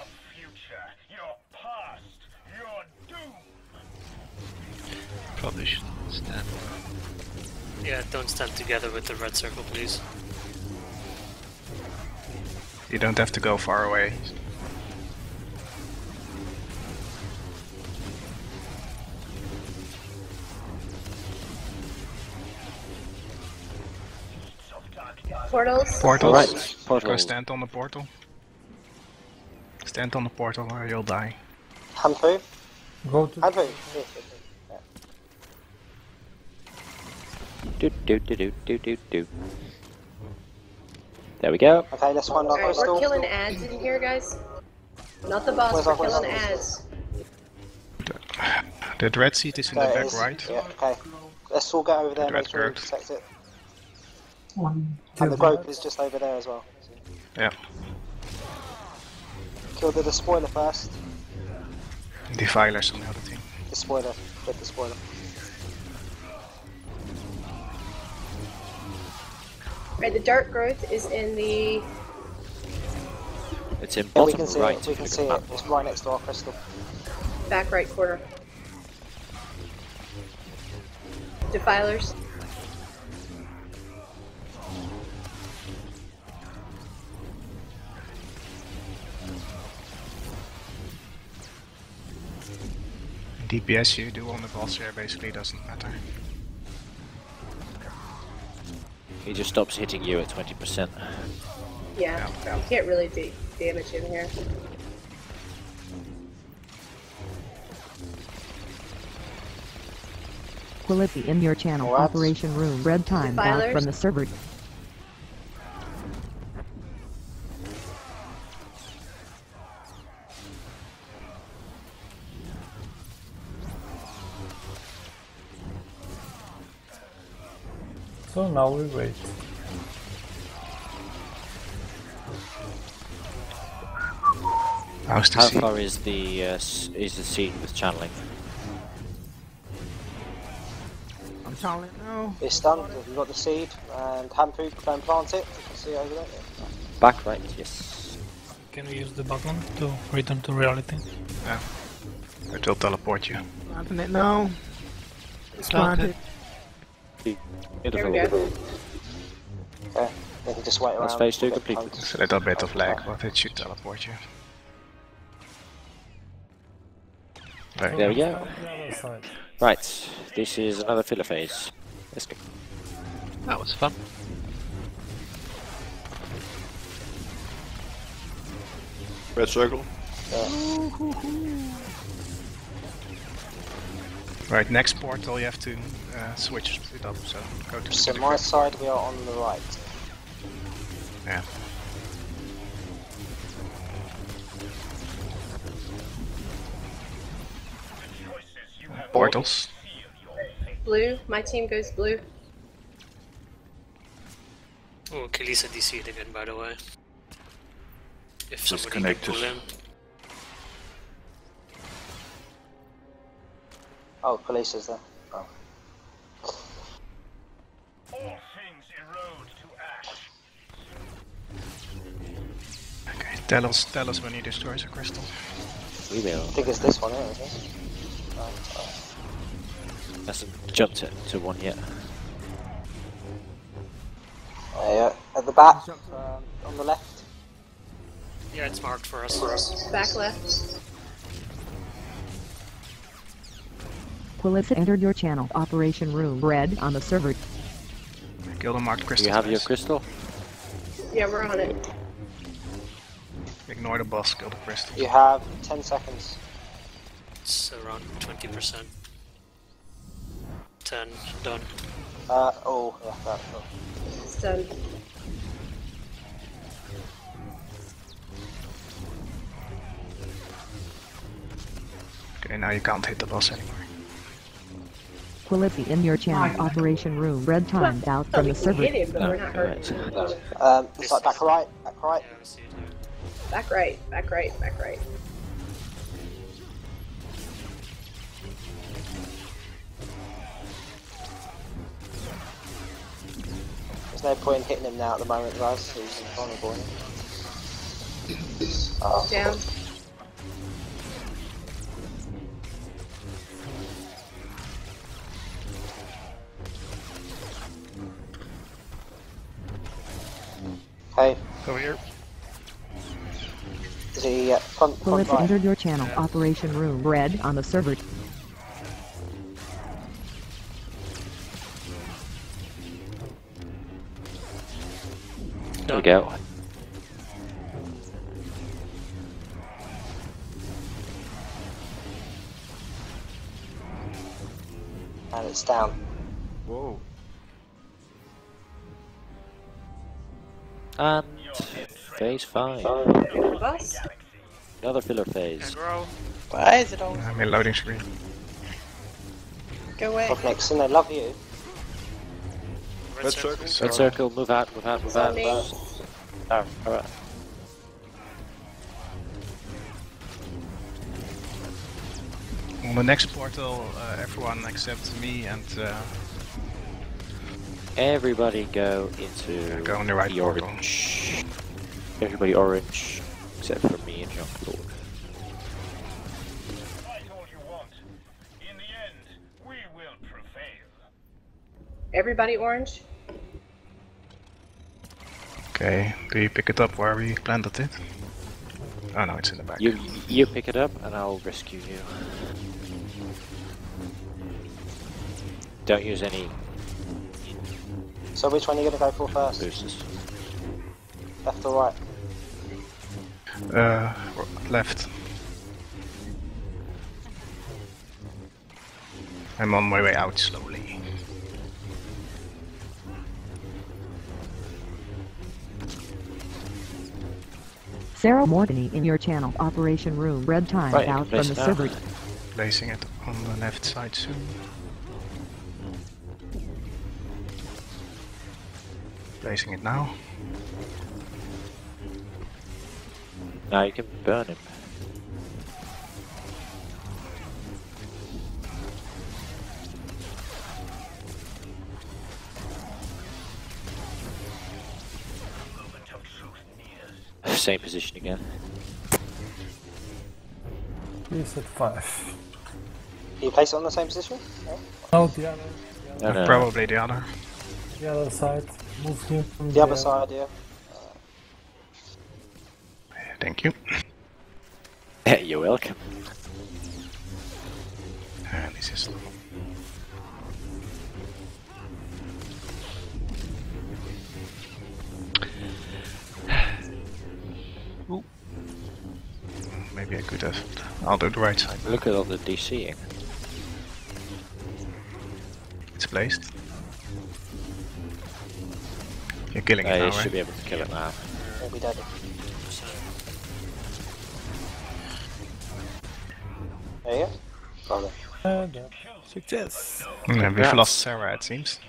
S2: Probably shouldn't stand.
S6: Yeah, don't stand together with the red circle, please.
S3: You don't have to go far away.
S5: Portals.
S3: Portals.
S4: Right, portal.
S3: Go stand on the portal. Stand on the portal or you'll die.
S9: Hanfu?
S7: Go to.
S9: Hanfu!
S4: Do. There we go.
S9: Okay, let's find our
S5: Alright,
S9: crystal.
S5: we're killing ads in here, guys. Not the boss, we're killing ads.
S3: The red seat is in the
S9: There it
S3: back
S9: is.
S3: right.
S9: Yeah, okay. Let's all get over there and
S3: Red
S9: make sure we
S3: growth.
S9: protect it.
S13: One,
S9: And the growth is just over there as well.
S3: Yeah.
S9: Kill the spoiler first.
S3: Defilers on the other team.
S9: The spoiler. Get the spoiler.
S5: Right, the dark growth is in the
S4: It's in
S9: Yeah, we
S4: bottom
S9: can see
S4: right.
S9: it. We can see it. It's right next to our crystal.
S5: back right corner. Defilers.
S3: DPS you do on the boss here basically doesn't matter.
S4: He just stops hitting you at 20%.
S5: Yeah, you can't really do damage in here.
S8: Quilipy in your channel.
S9: What?
S8: Operation Room. Red time back
S5: Defilers?
S8: from the server.
S7: So now we wait.
S3: How's the
S4: How
S3: seat?
S4: far is the scene with channeling?
S10: I'm channeling now.
S9: It's done. We've got the seed and Hanfu, go and plant it. You can see it over there.
S4: Back right, yes.
S13: Can we use the button to return to reality?
S3: Yeah. It will teleport you.
S10: Planting it now. It's
S2: Planted.
S10: planted.
S5: There we go.
S9: Okay. They can just wait around.
S4: That's phase 2
S9: Get
S4: completed.
S9: planted.
S3: It's a little bit of lag, but it should teleport you.
S4: There we go.
S7: The other side.
S4: Right, this is another filler phase. Let's go.
S2: That was fun.
S12: Red circle.
S3: Right, next portal you have to switch it up, so go to
S9: So
S3: the
S9: my side, we are on the right.
S3: Yeah. Portals.
S5: Blue. My team goes blue.
S6: Oh, Kalisa DC'd again, by the way. If
S12: Just
S6: somebody can
S12: connected.
S6: pull him.
S9: Oh, police is there. Oh.
S3: Okay, tell us when he destroys a crystal.
S4: We will.
S9: I think it's this one here, isn't it?
S4: Hasn't jumped it to one yet.
S9: Yeah, at the back, on the left.
S6: Yeah, it's marked for us.
S5: Back left.
S8: Quilipy entered your channel. Operation Room. Red on the server.
S3: Kill the marked
S4: Do
S3: crystals.
S4: you have your
S3: guys.
S4: crystal?
S5: Yeah, we're on it.
S3: Ignore the boss, kill the crystals.
S9: You have 10 seconds.
S6: It's around 20%. 10, done.
S9: Oh, yeah, that. Oh.
S5: It's done.
S3: Okay, now you can't hit the boss anymore.
S8: Quality in your channel. Operation Room. Red timed out from
S5: we
S8: the
S5: can
S8: server.
S5: hit him, but we're not hurting him.
S9: It's like back right, back right.
S6: Yeah, I see it here.
S5: Back right, back right, back right.
S9: There's no point in hitting him now at the moment, guys. He's vulnerable. Oh.
S5: Down.
S9: Hey,
S3: Over here.
S9: is he front
S8: Quality
S9: right?
S8: entered your channel. Operation Room. Red on the server.
S4: There we go.
S9: And it's down.
S12: Whoa.
S4: And phase 5.
S5: Bus.
S4: Another filler phase.
S1: Why is it always
S3: I'm in loading screen.
S1: go away?
S9: Up next, and they love you.
S6: Red circle.
S4: Red circle, move out, move out, move out.
S5: Me.
S4: Oh, alright.
S3: On the next portal, everyone except me and
S4: Everybody go into
S3: go on the right
S4: the
S3: portal.
S4: orange. Everybody orange, except for me and Jean-Claude.
S5: Everybody orange.
S3: Okay, do you pick it up where we planted it? Oh no, it's in the back.
S4: You pick it up and I'll rescue you. Don't use any
S9: So which one are you gonna go for first?
S4: boosters.
S9: Left or right?
S3: Left. I'm on my way out slowly.
S8: Sarah Morgany in your channel. Operation Room. Red timed
S4: Right,
S8: out from
S4: place
S8: the
S4: it now.
S8: server.
S3: Placing it on the left side soon. Placing it now.
S4: Now you can burn him. Same position again.
S7: He's at 5.
S9: You place it on the same position? Yeah.
S7: No, the other.
S4: No.
S3: Probably the other.
S7: The other side. Move him from
S9: The other side, yeah.
S3: Thank you.
S4: You're welcome.
S3: And this is maybe I could have. I'll do the right side.
S4: Look at all the DCing.
S3: It's placed. You're killing it now,
S4: You
S3: right?
S4: should be able to kill it now.
S9: We'll be dead. There you go. Got it.
S7: Success.
S3: And we've lost Sarah, it seems.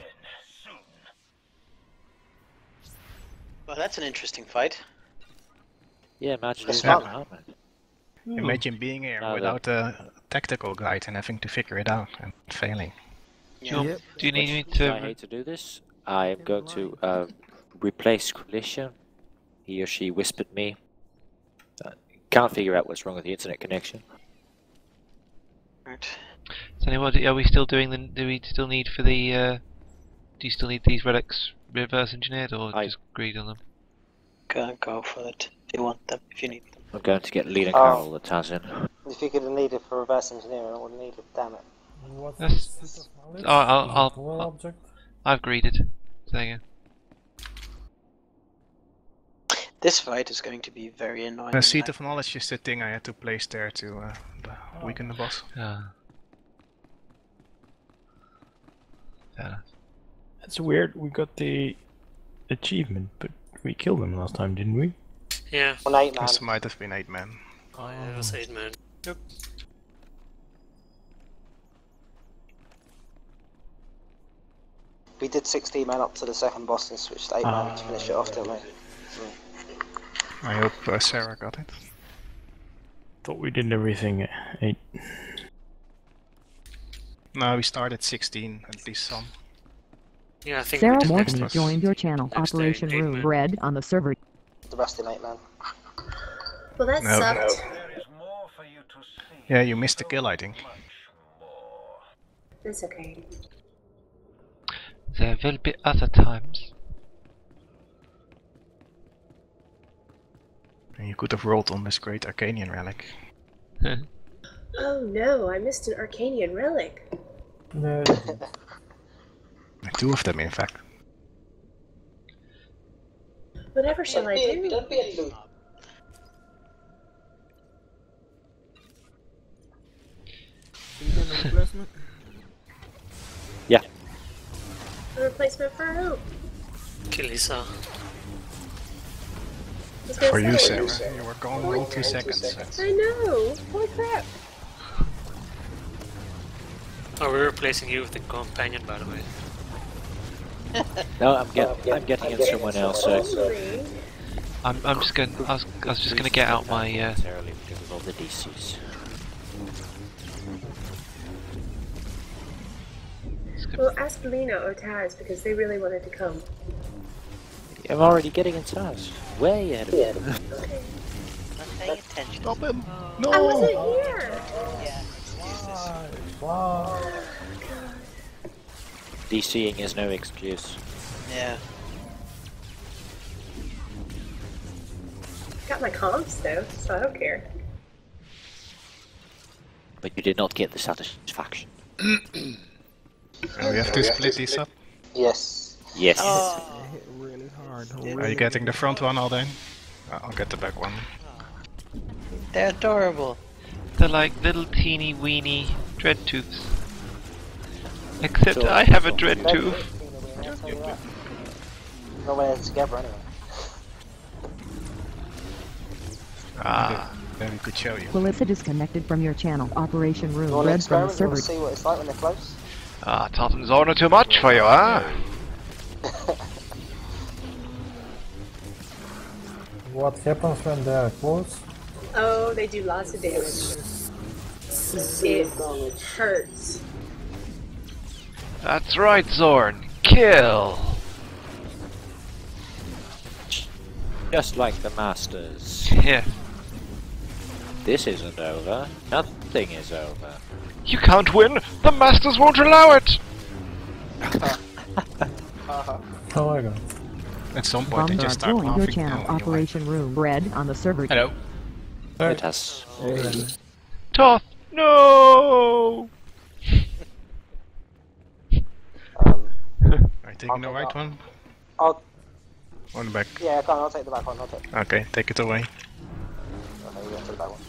S1: Well, that's an interesting fight.
S4: Yeah, imagine
S9: That's
S4: if that
S9: fun.
S4: happened.
S3: Imagine being here
S4: No,
S3: without a tactical guide and having to figure it out and failing.
S1: Yeah.
S7: Yep.
S2: Do you need me
S4: I
S2: to?
S4: hate to do this. I am going to replace Coalition. He or she whispered me. Can't figure out what's wrong with the internet connection.
S1: Right.
S2: So anyway, are we still doing the? Do we still need for the? Do you still need these relics reverse engineered, or just agreed on them?
S1: Go for it if you want them, if you need them.
S4: I'm going to get Lena Carroll the Tazin.
S9: If you could have needed for reverse engineering, I would have needed, damn it.
S7: What's
S2: That's-
S7: the seat of knowledge?
S2: I'll
S7: object.
S2: I've greeted. So there you go.
S1: This fight is going to be very annoying.
S3: The seat of knowledge is the thing I had to place there to weaken the boss.
S2: Ah. Fair enough.
S14: That's weird. We got the achievement, but we killed them last time, didn't we?
S6: Yeah.
S9: On 8 man.
S3: This might have been 8 men.
S6: Oh, yeah, it was 8 man. Yep.
S9: We did 16 man up to the second boss and switched to 8 man to finish it off, didn't we?
S3: I hope Sarah got it.
S14: Thought we did everything at 8.
S3: No, we started 16, at least some.
S6: Yeah, I think
S8: Sarah
S6: we did
S8: Morgan
S6: next
S8: joined your channel.
S6: next day,
S8: Operation
S6: 8
S8: Room
S6: man.
S8: Red on the server.
S9: The rest in 8 man.
S5: Well, that
S3: No.
S5: sucked.
S3: Yeah, you missed the kill, I think.
S5: It's okay.
S2: There will be other times.
S3: And you could have rolled on this great Arcanian relic.
S5: Oh no, I missed an Arcanian relic.
S7: No.
S3: 2 of them, in fact.
S5: Whatever shall I do?
S9: Don't be a loot.
S10: Replacement?
S4: Yeah.
S5: A replacement for who?
S6: Kill Lisa.
S3: For you, Sarah. You were gone all 2 seconds.
S5: I know! Holy crap!
S6: Oh, we're replacing you with the companion, by the way.
S4: No, I'm getting in someone else.
S2: I'm just going. I was just going to get out my.
S4: Necessarily because of all the DCs.
S5: Well, ask Lena or Taz because they really wanted to come.
S4: I'm already getting in Taz. Way ahead of you.
S5: Okay.
S1: Not paying attention.
S3: Stop him! No!
S5: I wasn't here!
S1: Yeah, excuses.
S7: Wow.
S4: DCing is no excuse.
S1: Yeah.
S5: Got my comps though, so I don't care.
S4: But you did not get the satisfaction.
S3: We have to split these up.
S9: Yes.
S4: Yes.
S10: I hit really hard.
S3: Are you getting the front one, Alden? I'll get the back one.
S1: They're adorable.
S2: They're like little teeny weeny dread tooths. Except
S4: So-
S2: I have a dread tooth.
S9: No way together anyway.
S3: Then we could show you.
S8: Melissa disconnected from your channel. Operation Room
S9: You want to
S8: Red from the
S9: experiment? You want
S8: server.
S9: to see what it's like when they're close?
S2: Totten's order too much for you, huh?
S7: What happens when they are close?
S5: Oh, they do lots of damage. It hurts.
S2: That's right, Zorn. Kill!
S4: Just like the Masters.
S2: Yeah.
S4: This isn't over. Nothing is over.
S2: You can't win! The Masters won't allow it!
S7: Oh my god.
S3: At some point they
S8: Bombard
S3: just start
S8: joined your
S3: laughing.
S8: channel.
S3: Oh, anyway.
S8: Operation Room Red on the server.
S3: Hello.
S4: It has.
S2: Toth! No!
S3: Are you taking the right one?
S9: I'll,
S3: Or the back?
S9: yeah, go on, I'll take the back one. I'll take.
S3: Okay, take it away.
S9: Okay, you go to the back one.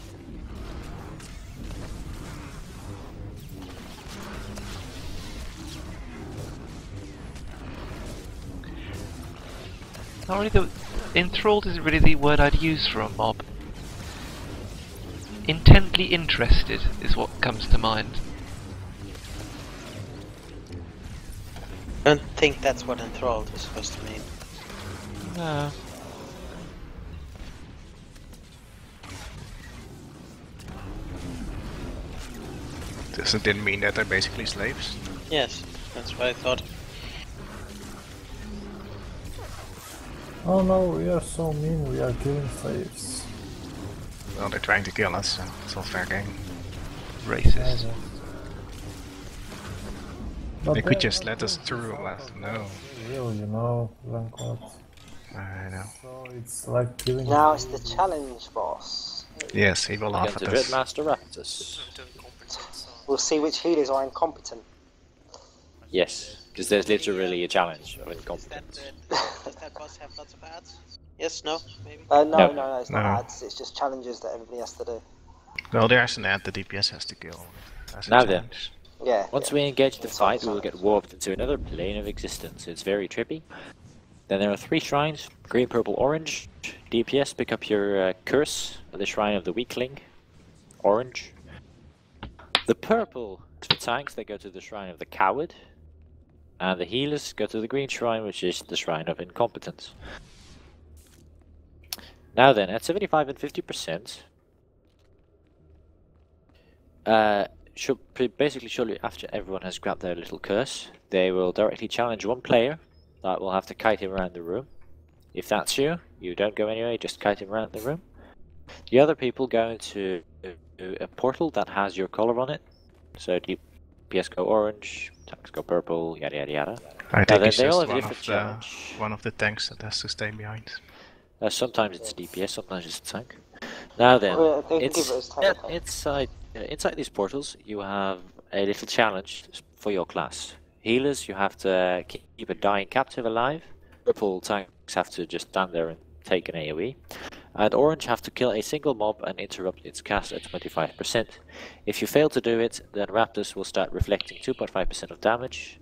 S2: Not really the... Enthralled isn't really the word I'd use for a mob. Intently interested is what comes to mind.
S1: I don't think that's what enthralled is supposed to mean.
S2: No.
S3: Doesn't it mean that they're basically slaves?
S1: Yes, that's what I thought.
S7: Oh no, we are so mean, we are killing slaves.
S3: Well, they're trying to kill us, so it's all fair game.
S2: Racist.
S7: But
S3: They could just let us through, but no.
S7: Real, you know, Lanquat.
S3: I know.
S7: So it's like killing.
S9: Now it's the challenge boss.
S3: Yes, he will laugh
S4: Against
S3: at
S4: the
S3: us.
S4: Dreadmaster Raptus.
S9: We'll see which healers are incompetent.
S4: Yes, because there's literally a challenge of incompetence.
S1: Does that boss have lots of ads? Yes, no, maybe?
S9: No, it's not
S3: No.
S9: ads, it's just challenges that everybody has to do.
S3: Well, there's an ad the DPS has to kill. That's a
S4: Now then,
S3: challenge.
S9: Yeah.
S4: once we engage the fight, we will get warped into another plane of existence. It's very trippy. Then there are 3 shrines, green, purple, orange. DPS, pick up your curse at the Shrine of the Weakling. Orange. The purple, for tanks, they go to the Shrine of the Coward. And the healers go to the green shrine, which is the Shrine of Incompetence. Now then, at 75 and 50%, basically shortly after everyone has grabbed their little curse, they will directly challenge one player that will have to kite him around the room. If that's you, you don't go anywhere, you just kite him around the room. The other people go into a portal that has your color on it. So DPS go orange, tanks go purple, yada yada yada.
S3: I think it's
S4: they all
S3: just
S4: have a different challenge.
S3: one of the tanks that has to stay behind.
S4: Sometimes it's DPS, sometimes it's a tank. Now then,
S9: Well,
S4: inside these portals you have a little challenge for your class. Healers, you have to keep a dying captive alive. Purple tanks have to just stand there and take an AoE. And orange have to kill a single mob and interrupt its cast at 25%. If you fail to do it, then Raptus will start reflecting 2.5% of damage.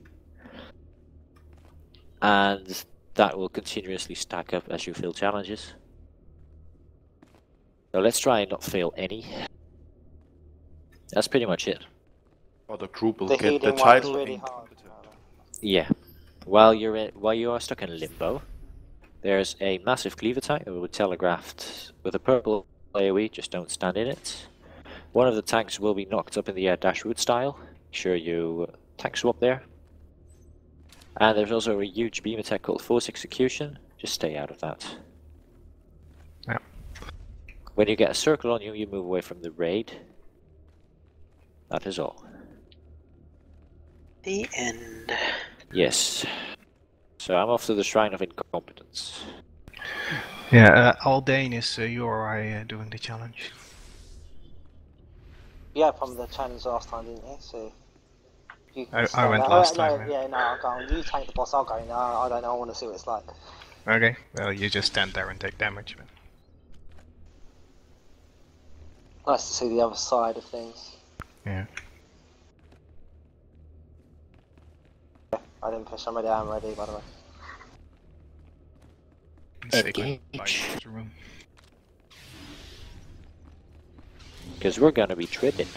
S4: And that will continuously stack up as you fail challenges. So let's try and not fail any. That's pretty much it.
S12: Or the group will
S9: The
S12: get the
S9: healing one is
S12: title
S9: really
S12: incompetent.
S4: Yeah. While you are stuck in limbo, there's a massive cleave attack that will be telegraphed with a purple AoE, just don't stand in it. One of the tanks will be knocked up in the air dash root style. Make sure you tank swap there. And there's also a huge beam attack called Force Execution. Just stay out of that.
S3: Yeah.
S4: When you get a circle on you, you move away from the raid. That is all.
S1: The end.
S4: Yes. So I'm off to the Shrine of Incompetence.
S3: Yeah, Aldane is you or I doing the challenge.
S9: Yeah, from the challenge last time, didn't you? So you can
S3: I went last time.
S9: Yeah, no, I'll go on. You tank the boss, I'll go. No, I don't know, I want to see what it's like.
S3: Okay, well you just stand there and take damage. But...
S9: Nice to see the other side of things.
S3: Yeah.
S9: I didn't push, I'm ready, by the way.
S4: Because we're gonna be tripping.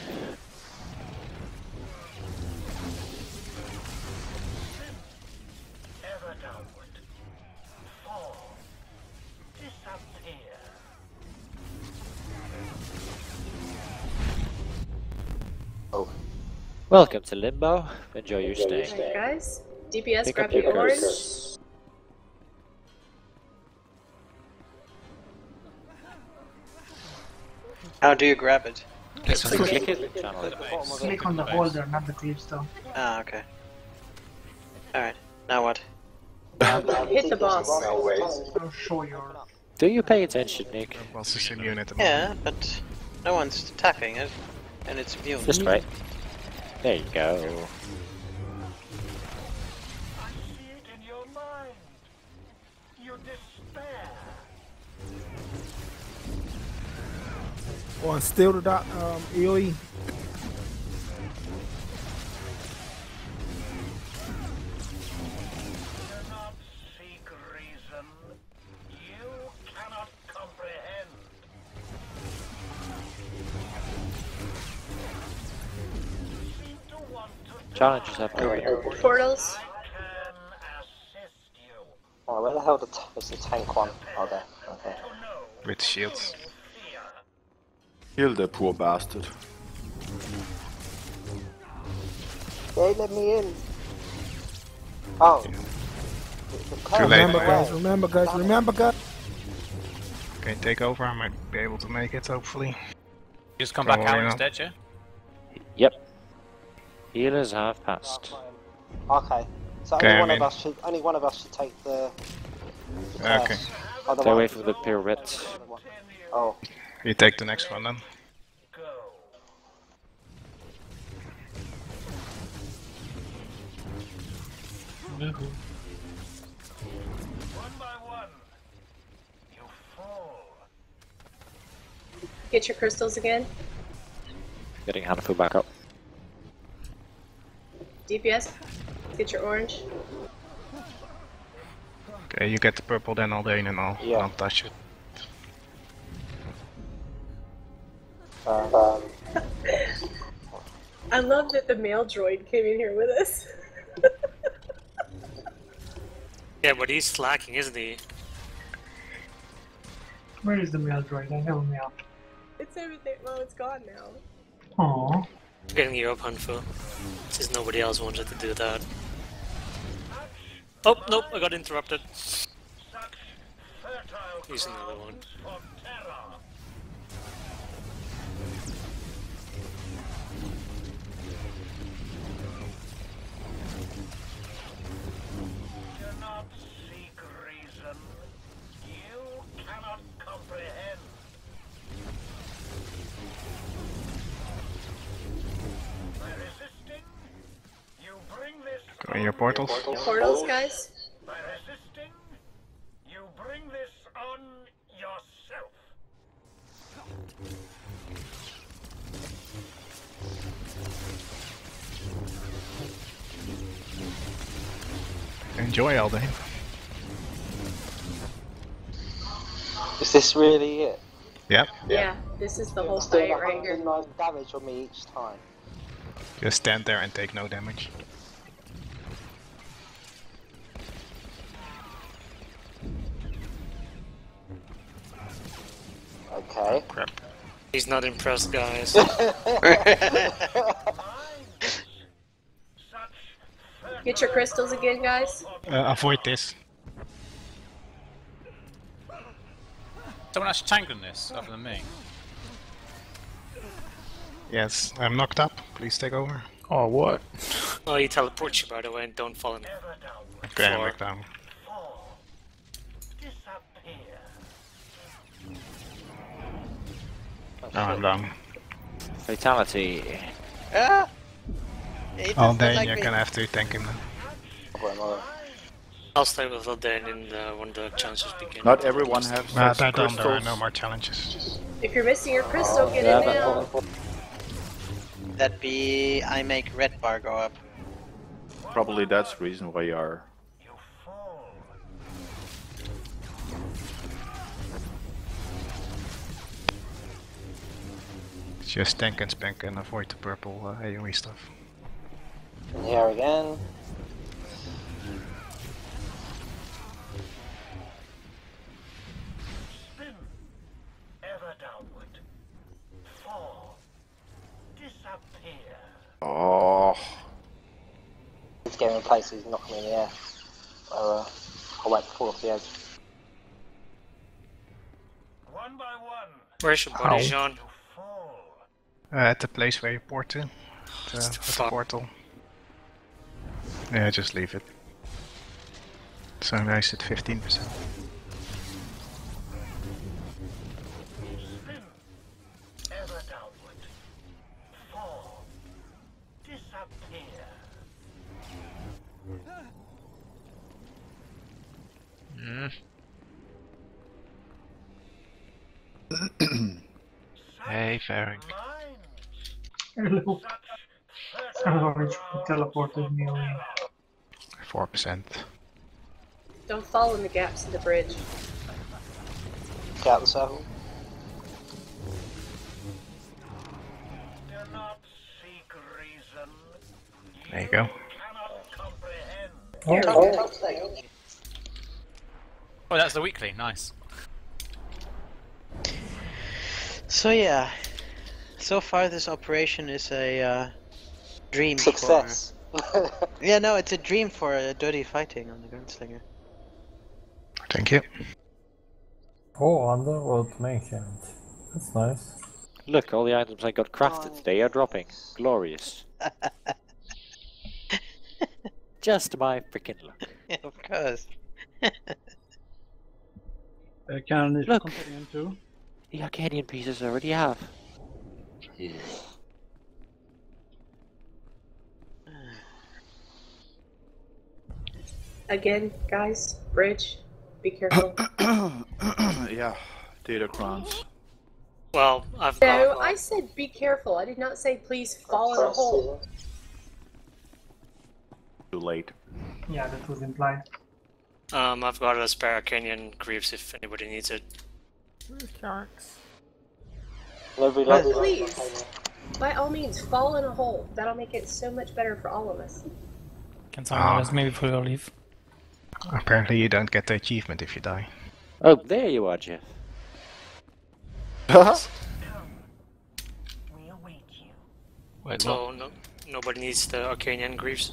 S11: Ever downward. Fall. Disappear.
S9: Oh.
S4: Welcome to Limbo. Enjoy your stay.
S5: Alright, guys. DPS,
S4: Pick
S5: grab
S4: up your
S5: the orange.
S4: curse.
S1: How do you grab it?
S4: Click it, channel it.
S15: Click on the holder, not the cleavestone.
S1: Ah, okay. Alright, now what?
S5: Hit the boss.
S15: I'll show your...
S4: Do you pay attention, Nick?
S3: Boss is immune at the
S1: Yeah,
S3: moment.
S1: but no one's attacking it, and it's immune.
S4: Just right. There you go.
S10: Oh, and still the EOE.
S4: Challenges have to
S5: Portals.
S9: Oh, where the hell is the tank one? Oh, there. Okay.
S3: With shields.
S12: Kill the poor bastard.
S9: They let me in. Oh.
S3: Too late.
S10: Remember guys.
S3: Okay, take over. I might be able to make it, hopefully.
S16: Just come back out
S3: Probably
S16: instead, yeah?
S4: Yep. Healers have passed.
S9: Okay. So
S3: Okay,
S9: only one of us should take the
S3: Okay.
S9: curse.
S4: Stay
S9: Otherwise-
S4: away from the pirouette.
S9: Oh.
S3: You take the next one then.
S5: Get your crystals again.
S4: Getting Hanafu back up.
S5: DPS. Get your orange.
S3: Okay, you get the purple then Aldane and I'll touch it.
S5: I love that the male droid came in here with us.
S6: Yeah, but he's slacking, isn't he?
S15: Where is the mail droid? I have a mail.
S5: It's over there. Well, it's gone now.
S15: Aww.
S6: Getting you up, Hanfu. Since nobody else wanted to do that. Oh, nope, I got interrupted. Here's another one.
S3: Go in your portals.
S5: Portals, guys.
S11: By resisting, you bring this on yourself.
S3: Enjoy all day.
S9: Is this really it?
S3: Yep.
S5: Yeah, this is the whole
S9: Still
S5: fight right here.
S9: 109 damage on me each time.
S3: Just stand there and take no damage.
S9: Okay.
S3: Crap.
S6: He's not impressed, guys.
S5: Get your crystals again, guys.
S3: Avoid this.
S16: Someone else tanking this other than me.
S3: Yes, I'm knocked up. Please take over.
S14: Oh, what?
S6: Oh, he teleports you, by the way, and don't fall in.
S3: Okay, I'm back down. Oh, I'm down.
S4: Fatality.
S1: Ah!
S3: All day you're gonna have to tank him then.
S6: I'll stay with Alden in when the challenges begin.
S12: Not everyone has
S3: There are
S12: crystals.
S3: no more challenges.
S5: If you're missing your crystal, get in now.
S1: That be I make red bar go up.
S12: Probably that's the reason why you are.
S3: Just tank and spank and avoid the purple AoE stuff.
S9: And here again.
S11: Spin. Ever downward. Fall. Disappear.
S12: Oh.
S9: He's getting in place, he's knocking me in the air. I went to fall off the edge.
S11: One by one.
S6: Where's your body, Jean?
S3: At the place where you port to. At the portal. Yeah, just leave it. So nice at 15%.
S11: Spin. Ever downward. Fall. Disappear.
S2: Hey, Faring.
S15: Hello. Orange teleported me away.
S3: 4%.
S5: Don't fall in the gaps in the bridge.
S9: Get out the circle.
S3: There you go.
S16: Oh, that's the weekly. Nice.
S1: So yeah, so far this operation is a dream.
S9: Success.
S1: Yeah, no, it's a dream for dirty fighting on the gunslinger.
S3: Thank you.
S7: Oh, underworld making. That's nice.
S4: Look, all the items I got crafted today are dropping. Glorious. Just my freaking luck.
S1: Yeah, of course.
S13: Can
S4: Look.
S13: companion too?
S4: The Arcadian pieces I already have.
S5: Again, guys, bridge, be careful.
S12: Yeah, data crowns.
S6: Well, I've
S5: No,
S6: got.
S5: I said be careful. I did not say please fall in a hole.
S12: Too late.
S15: Yeah, that was implied.
S6: I've got a spare Arcanian Greaves if anybody needs it.
S15: Sharks.
S5: Please, by all means, fall in a hole. That'll make it so much better for all of us.
S14: Can someone else maybe put a leaf?
S3: Apparently you don't get the achievement if you die.
S4: Oh, there you are, Jeff.
S2: Wait,
S6: So nobody needs the Arcanian Greaves?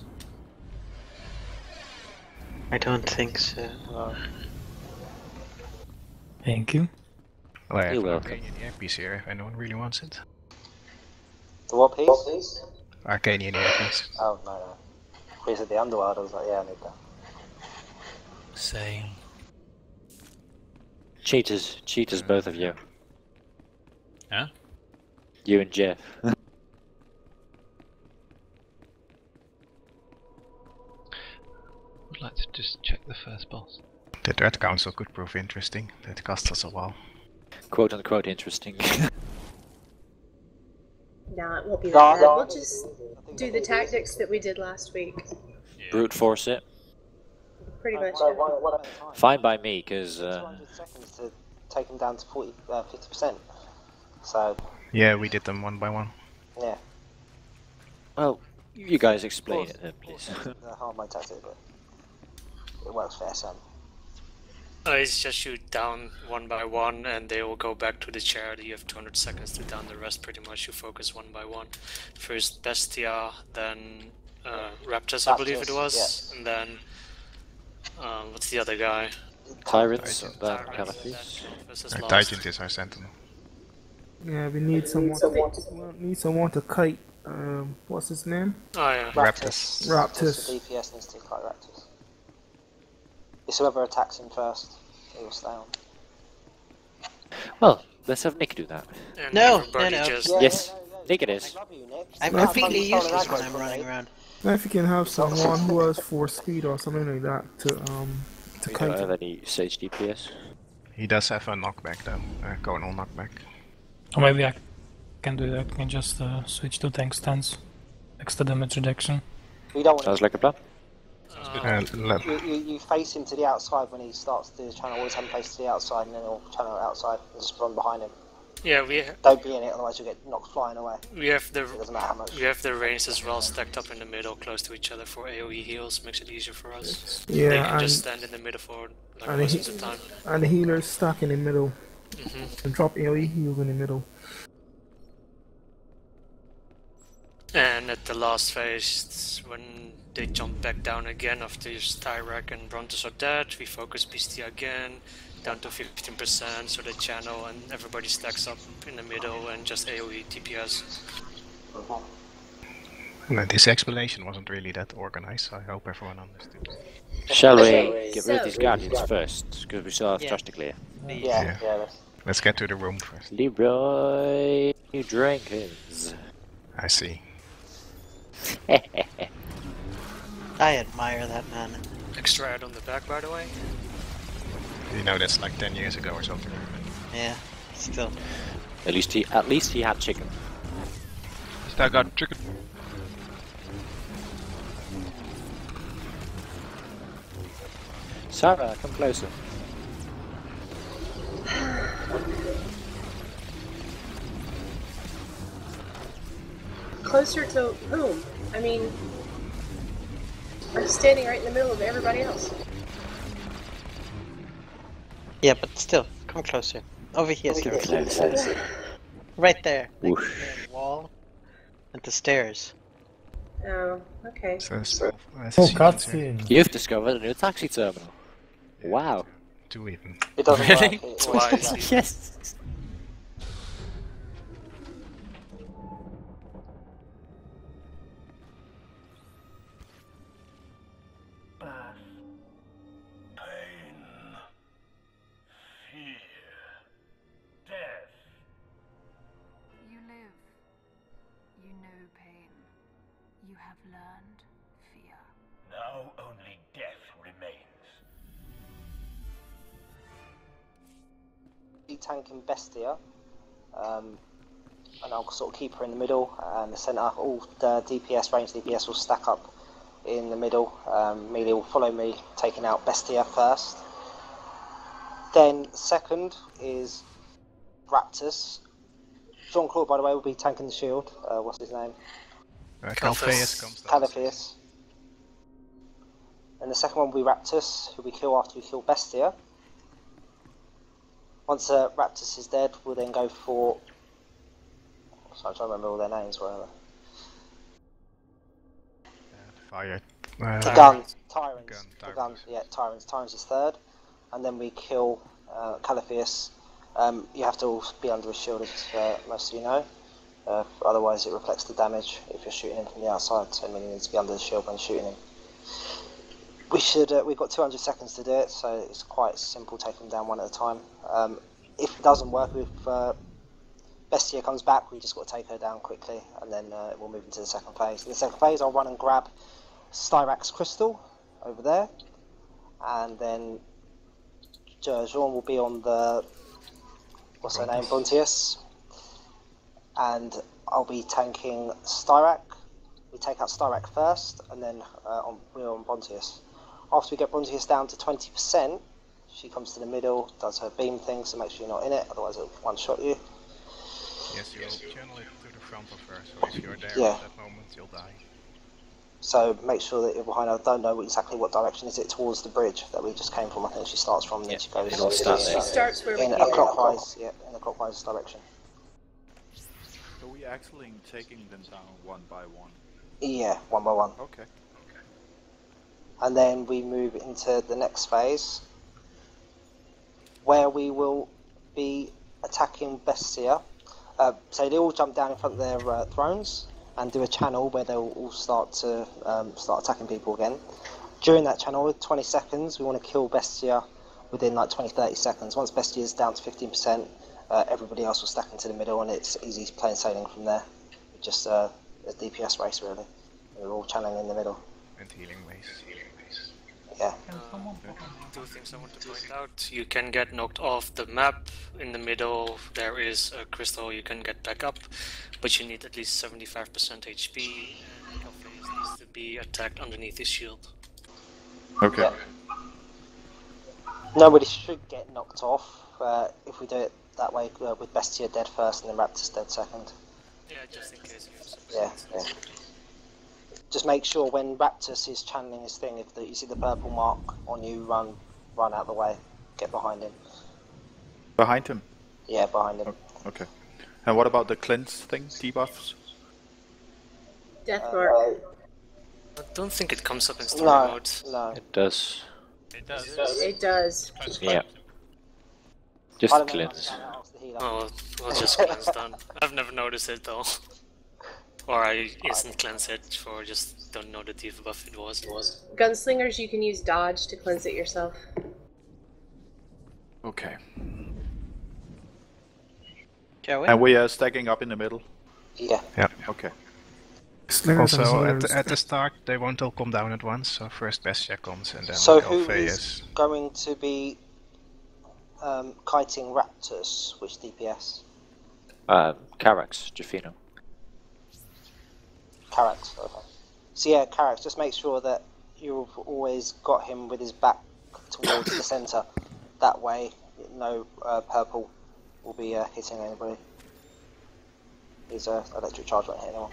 S1: I don't think so.
S14: Thank you.
S3: Well, I have
S4: You're
S3: an
S4: welcome.
S3: Arcanian earpiece here if anyone really wants it.
S9: The what piece?
S3: Arcanian earpiece.
S9: Oh, no. We said the Underworld, I was like, yeah, I need that.
S16: Same.
S4: Cheaters, both of you.
S16: Huh?
S4: You and Jeff.
S2: Would like to just check the first boss.
S3: The Dread Council could prove interesting. That costs us a while.
S4: Quote unquote interesting.
S5: Nah, it won't be that bad. We'll just do the tactics that we did last week.
S4: Brute force it.
S5: Pretty much.
S4: Fine by me, because
S9: 200 seconds to take them down to 50%. So.
S3: Yeah, we did them one by one.
S9: Yeah.
S4: Well, you guys explain it then, please.
S9: The hard mode tactic, but it works for SM.
S6: It's just shoot down one by one and they will go back to the chair. You have 200 seconds to down the rest, pretty much. You focus one by one. First Bestia, then Raptus, I believe it was,
S9: yes.
S6: and then what's the other guy?
S4: Tyrants, then Calphayrus.
S3: Tyrant is our Sentinel.
S10: Yeah, we need someone. To kite. What's his name?
S6: Oh yeah.
S3: Raptus.
S9: DPS needs to kite Raptus. It's whoever attacks him first, he will stay on.
S4: Well, let's have Nick do that.
S6: And
S1: No.
S4: Yes, Nick it is.
S1: I'm completely useless when I'm running around.
S10: If you can have someone who has 4 speed or something like that to
S4: We
S10: kite
S4: don't have
S10: him.
S4: any Sage DPS.
S3: He does have a knockback though, conal knockback.
S14: Or maybe I can do that. I can just switch to tank stance. Extra damage reduction.
S9: We don't want
S4: Sounds like a plan.
S9: you face him to the outside when he starts to do the channel. Always have him face to the outside and then he'll channel outside and just run behind him.
S6: Yeah,
S9: don't be in it, otherwise you'll get knocked flying away.
S6: We have the
S9: it doesn't matter how much.
S6: We have the range as well stacked up in the middle, close to each other for AOE heals. Makes it easier for us.
S10: Yeah,
S6: they can just stand in the middle for like most of the time.
S10: And the healer's stuck in the middle.
S6: Mm-hmm.
S10: And drop AoE heals in the middle.
S6: And at the last phase, when they jump back down again after Tyrak and Brontus are dead, we focus Bestia again, down to 15%, so they channel and everybody stacks up in the middle and just AoE TPS.
S3: No, this explanation wasn't really that organized, so I hope everyone understood.
S4: Shall we get rid of these guardians first? Because we still have trash to clear.
S9: Yeah.
S3: Let's get to the room first.
S4: Leroy Jenkins.
S3: I see.
S1: I admire that man.
S6: Extra ad on the back, by the way.
S3: You know, that's like 10 years ago or something.
S1: Yeah, still.
S4: At least he had chicken.
S2: That got chicken.
S4: Sarah, come closer.
S5: Closer to whom? I mean, I'm standing right in the middle of everybody else.
S1: Yeah, but still, come closer. Over here, sir. Right there. Next to the wall and the stairs.
S5: Oh, okay.
S7: Cutscene.
S4: You've discovered a new taxi terminal. Wow.
S3: 2 even.
S9: It doesn't
S6: Really?
S9: work.
S6: Twice.
S4: Yes.
S17: You live. You know pain. You have learned fear.
S11: Now only death remains.
S9: Tanking Bestia, and I'll sort of keep her in the middle and the centre. All the DPS, range DPS will stack up in the middle. Melee will follow me, taking out Bestia first. Then second is Raptus. Jean-Claude, by the way, will be tanking the shield. What's his name?
S3: Calphayrus comes down.
S9: Calphayrus. And the second one will be Raptus, who we kill after we kill Bestia. Once Raptus is dead, we'll then go for... Sorry, I'm trying to remember all their names, whatever.
S3: Fire.
S9: Tyrans. Tyrans is third. And then we kill Calphayrus. You have to be under a shield, as most of you know. Otherwise it reflects the damage if you're shooting him from the outside, so you need to be under the shield when shooting him. We've got 200 seconds to do it, so it's quite simple taking them down one at a time. If it doesn't work, if Bestia comes back, we just got to take her down quickly, and then we'll move into the second phase. In the second phase, I'll run and grab Styrax Crystal over there, and then Jean will be on the, what's her name, Brontius, and I'll be tanking Styrax. We take out Styrax first, and then we're on Brontius. After we get Brontius down to 20%, she comes to the middle, does her beam thing, so make sure you're not in it, otherwise it'll one-shot you.
S3: Yes, you'll channel it to the front of her, so if you're there at that moment, you'll die.
S9: So make sure that you're behind her. I don't know exactly what direction is it towards the bridge that we just came from. I think she starts from, then she goes
S5: She starts where we
S9: in
S5: came
S9: a clockwise, in a clockwise direction.
S12: So we actually taking them down one by one?
S9: Yeah, one by one.
S12: Okay.
S9: And then we move into the next phase, where we will be attacking Bestia. So they all jump down in front of their thrones and do a channel where they'll all start attacking people again. During that channel, 20 seconds, we want to kill Bestia within like 20-30 seconds. Once Bestia is down to 15%, everybody else will stack into the middle, and it's easy plain sailing from there. Just a DPS race, really. We're all channeling in the middle.
S3: And healing ways.
S9: Yeah.
S6: Two things I want to point out. You can get knocked off the map. In the middle there is a crystal you can get back up, but you need at least 75% HP, and Calphayrus needs to be attacked underneath his shield.
S12: Okay.
S9: Yeah. Nobody should get knocked off if we do it that way, with Bestia dead first and then Raptus dead second.
S6: Yeah, just in case you have some.
S9: Yeah. Just make sure when Raptus is channeling his thing, if you see the purple mark on you, run out the way, get behind him.
S12: Behind him?
S9: Yeah, behind him.
S12: Okay. And what about the cleanse thing, debuffs?
S5: Death mark.
S6: I don't think it comes up in story mode.
S9: No.
S4: It does.
S6: It does.
S5: It does.
S4: Yeah. Just cleanse.
S6: Oh, well, just cleanse done. I've never noticed it though. Or I instant cleanse it for just don't know the debuff it was.
S5: Gunslingers, you can use dodge to cleanse it yourself.
S12: Okay.
S1: Joey?
S12: And we are stacking up in the middle?
S9: Yeah.
S12: Okay.
S3: Also, at the start, they won't all come down at once, so first Bestia comes and then
S9: So who
S3: Calphayrus.
S9: is going to be kiting Raptus? Which DPS?
S4: Carax, Jafino.
S9: Carax, okay. So yeah, Carax, just make sure that you've always got him with his back towards the centre. That way, no purple will be hitting anybody. His electric charge won't hit anyone.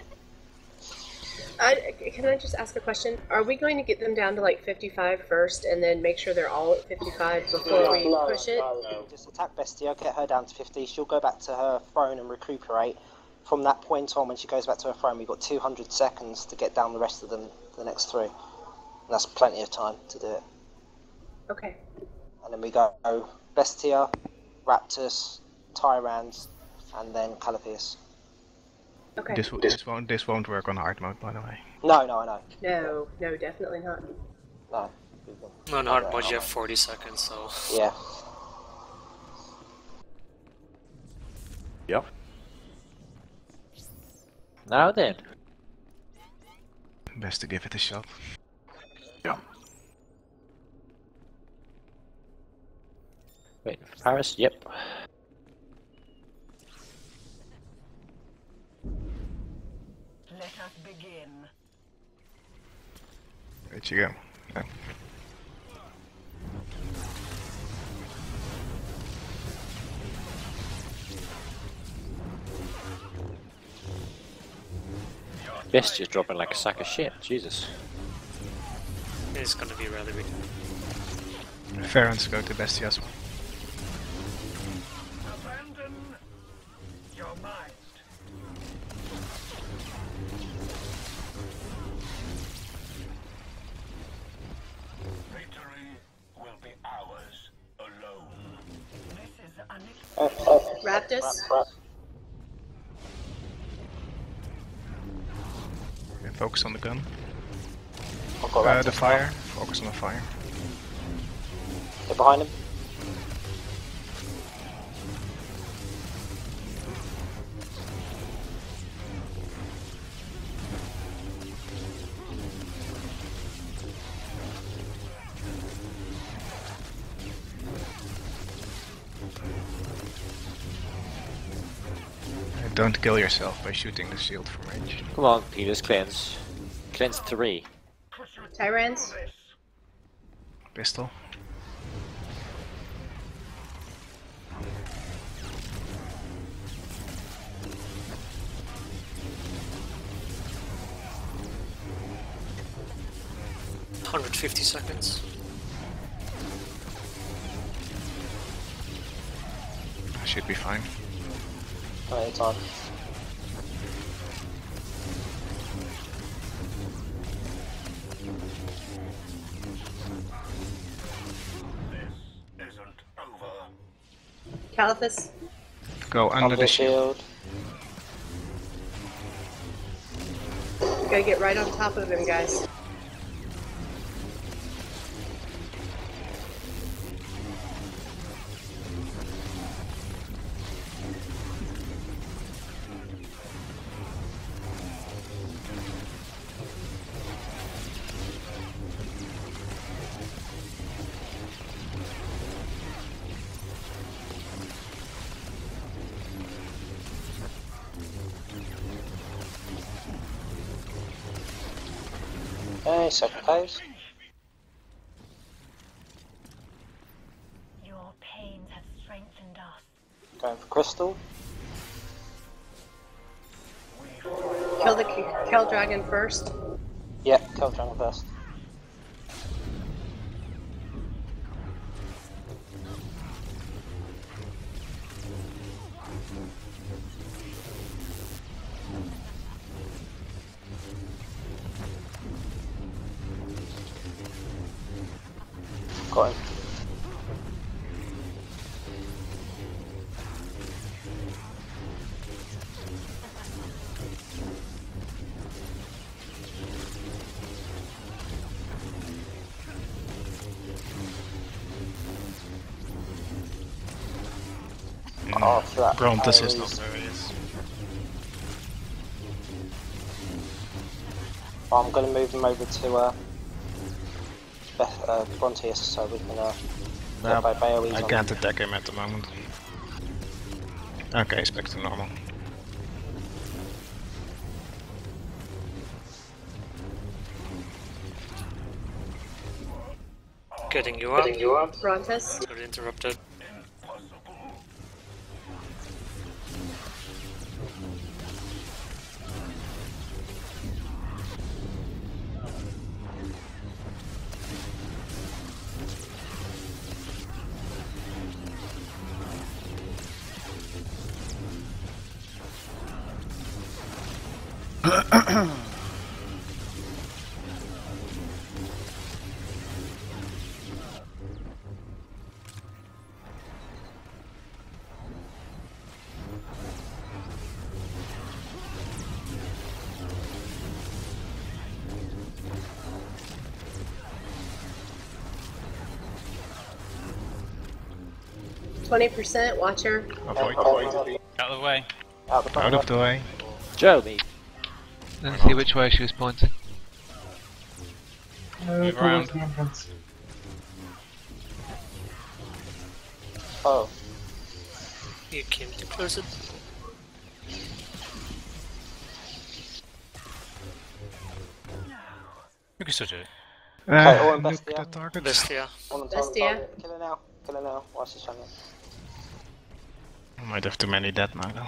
S5: Can I just ask a question? Are we going to get them down to like 55 first and then make sure they're all at 55 before we push it?
S9: No. Just attack Bestia, get her down to 50, she'll go back to her throne and recuperate. From that point on, when she goes back to her throne, we've got 200 seconds to get down the rest of them, the next three. And that's plenty of time to do it.
S5: Okay.
S9: And then we go Bestia, Raptus, Tyrans, and then Calphayrus.
S5: Okay.
S3: This won't work on hard mode, by the way.
S9: No, I know.
S5: No, definitely not.
S9: No.
S6: No, on hard mode you have 40 seconds, so...
S9: Yeah.
S12: Yep.
S4: Now then.
S3: Best to give it a shot.
S12: Yeah.
S4: Wait, Paris? Yep.
S11: Let us begin.
S3: Where'd you go? Yeah.
S4: Bestia's dropping like a sack of shit, Jesus.
S6: It's gonna be really weak.
S3: Tyrans go to Bestia as well.
S11: Abandon your mind. Victory will be ours alone. This is
S5: Raptus.
S3: Focus on the gun.
S9: Got
S3: The fire. Focus on the fire.
S9: Get behind him.
S3: Don't kill yourself by shooting the shield from range.
S4: Come on, Peters, cleanse. Cleanse 3.
S5: Tyrans.
S3: Pistol.
S6: $150 seconds.
S3: Should be fine.
S9: Plenty of time.
S5: Calphayrus.
S3: Go under the shield.
S5: We gotta get right on top of him, guys.
S9: Okay, second phase.
S11: Your pains have strengthened us.
S9: Going for crystal.
S5: Kill the kill dragon first.
S9: Yeah, kill dragon first. Got him. Oh, that
S3: Raptus is not where he is.
S9: I'm going to move them over to Frontiers so we can get by AoEs
S3: I
S9: on
S3: can't
S9: them.
S3: attack him at the moment. Okay, it's back to normal.
S6: Getting you up.
S5: Raptus.
S6: Got interrupted.
S5: %, watcher.
S3: Avoid.
S16: Out of the way.
S3: Out of the way.
S4: Jomi.
S2: Let's see which way she was pointing.
S16: Move around.
S15: The entrance.
S9: Oh.
S6: You came too close.
S16: You can still do it.
S9: Okay, all in
S3: Look
S9: Bestia.
S3: the target.
S6: Bestia.
S9: All in
S5: Bestia.
S9: target. Kill her now. Kill her now. Whilst she's shining.
S3: I might have too many dead now though.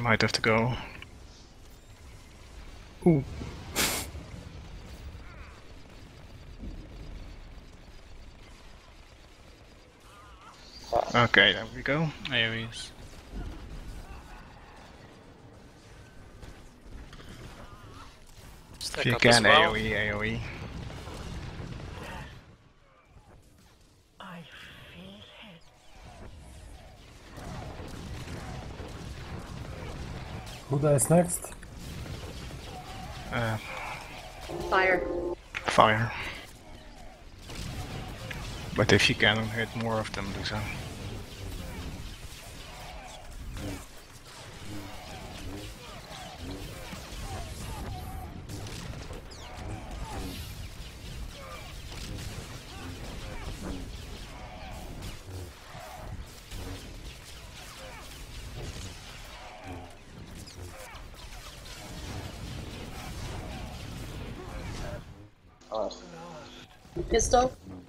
S3: might have to go.
S14: Ooh.
S3: Okay, there we go.
S16: AoEs.
S3: If you can, AoE, AoE.
S11: I feel it.
S7: Who dies next?
S5: Fire.
S3: Fire. But if you can hit more of them, do so.
S5: Pistol.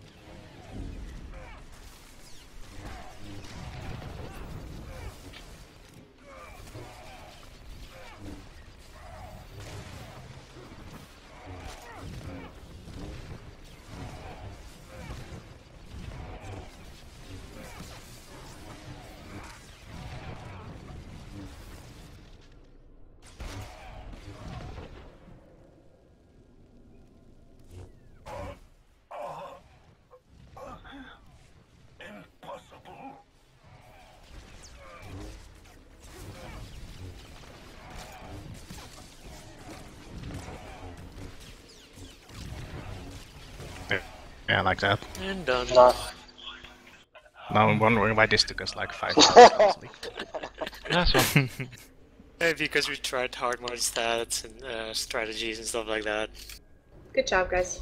S3: Yeah, like that.
S6: And done.
S3: Now I'm wondering why this took us like 5 minutes.
S2: Nice one.
S6: Because we tried hard mode stats and strategies and stuff like that.
S5: Good job, guys.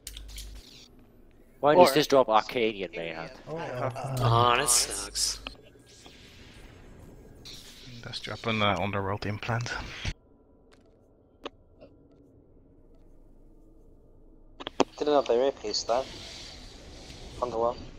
S4: Why does this drop Arcadian Mayhem?
S6: Oh, that sucks.
S3: Let's drop an underworld implant.
S9: Didn't have their earpiece though. Underworld.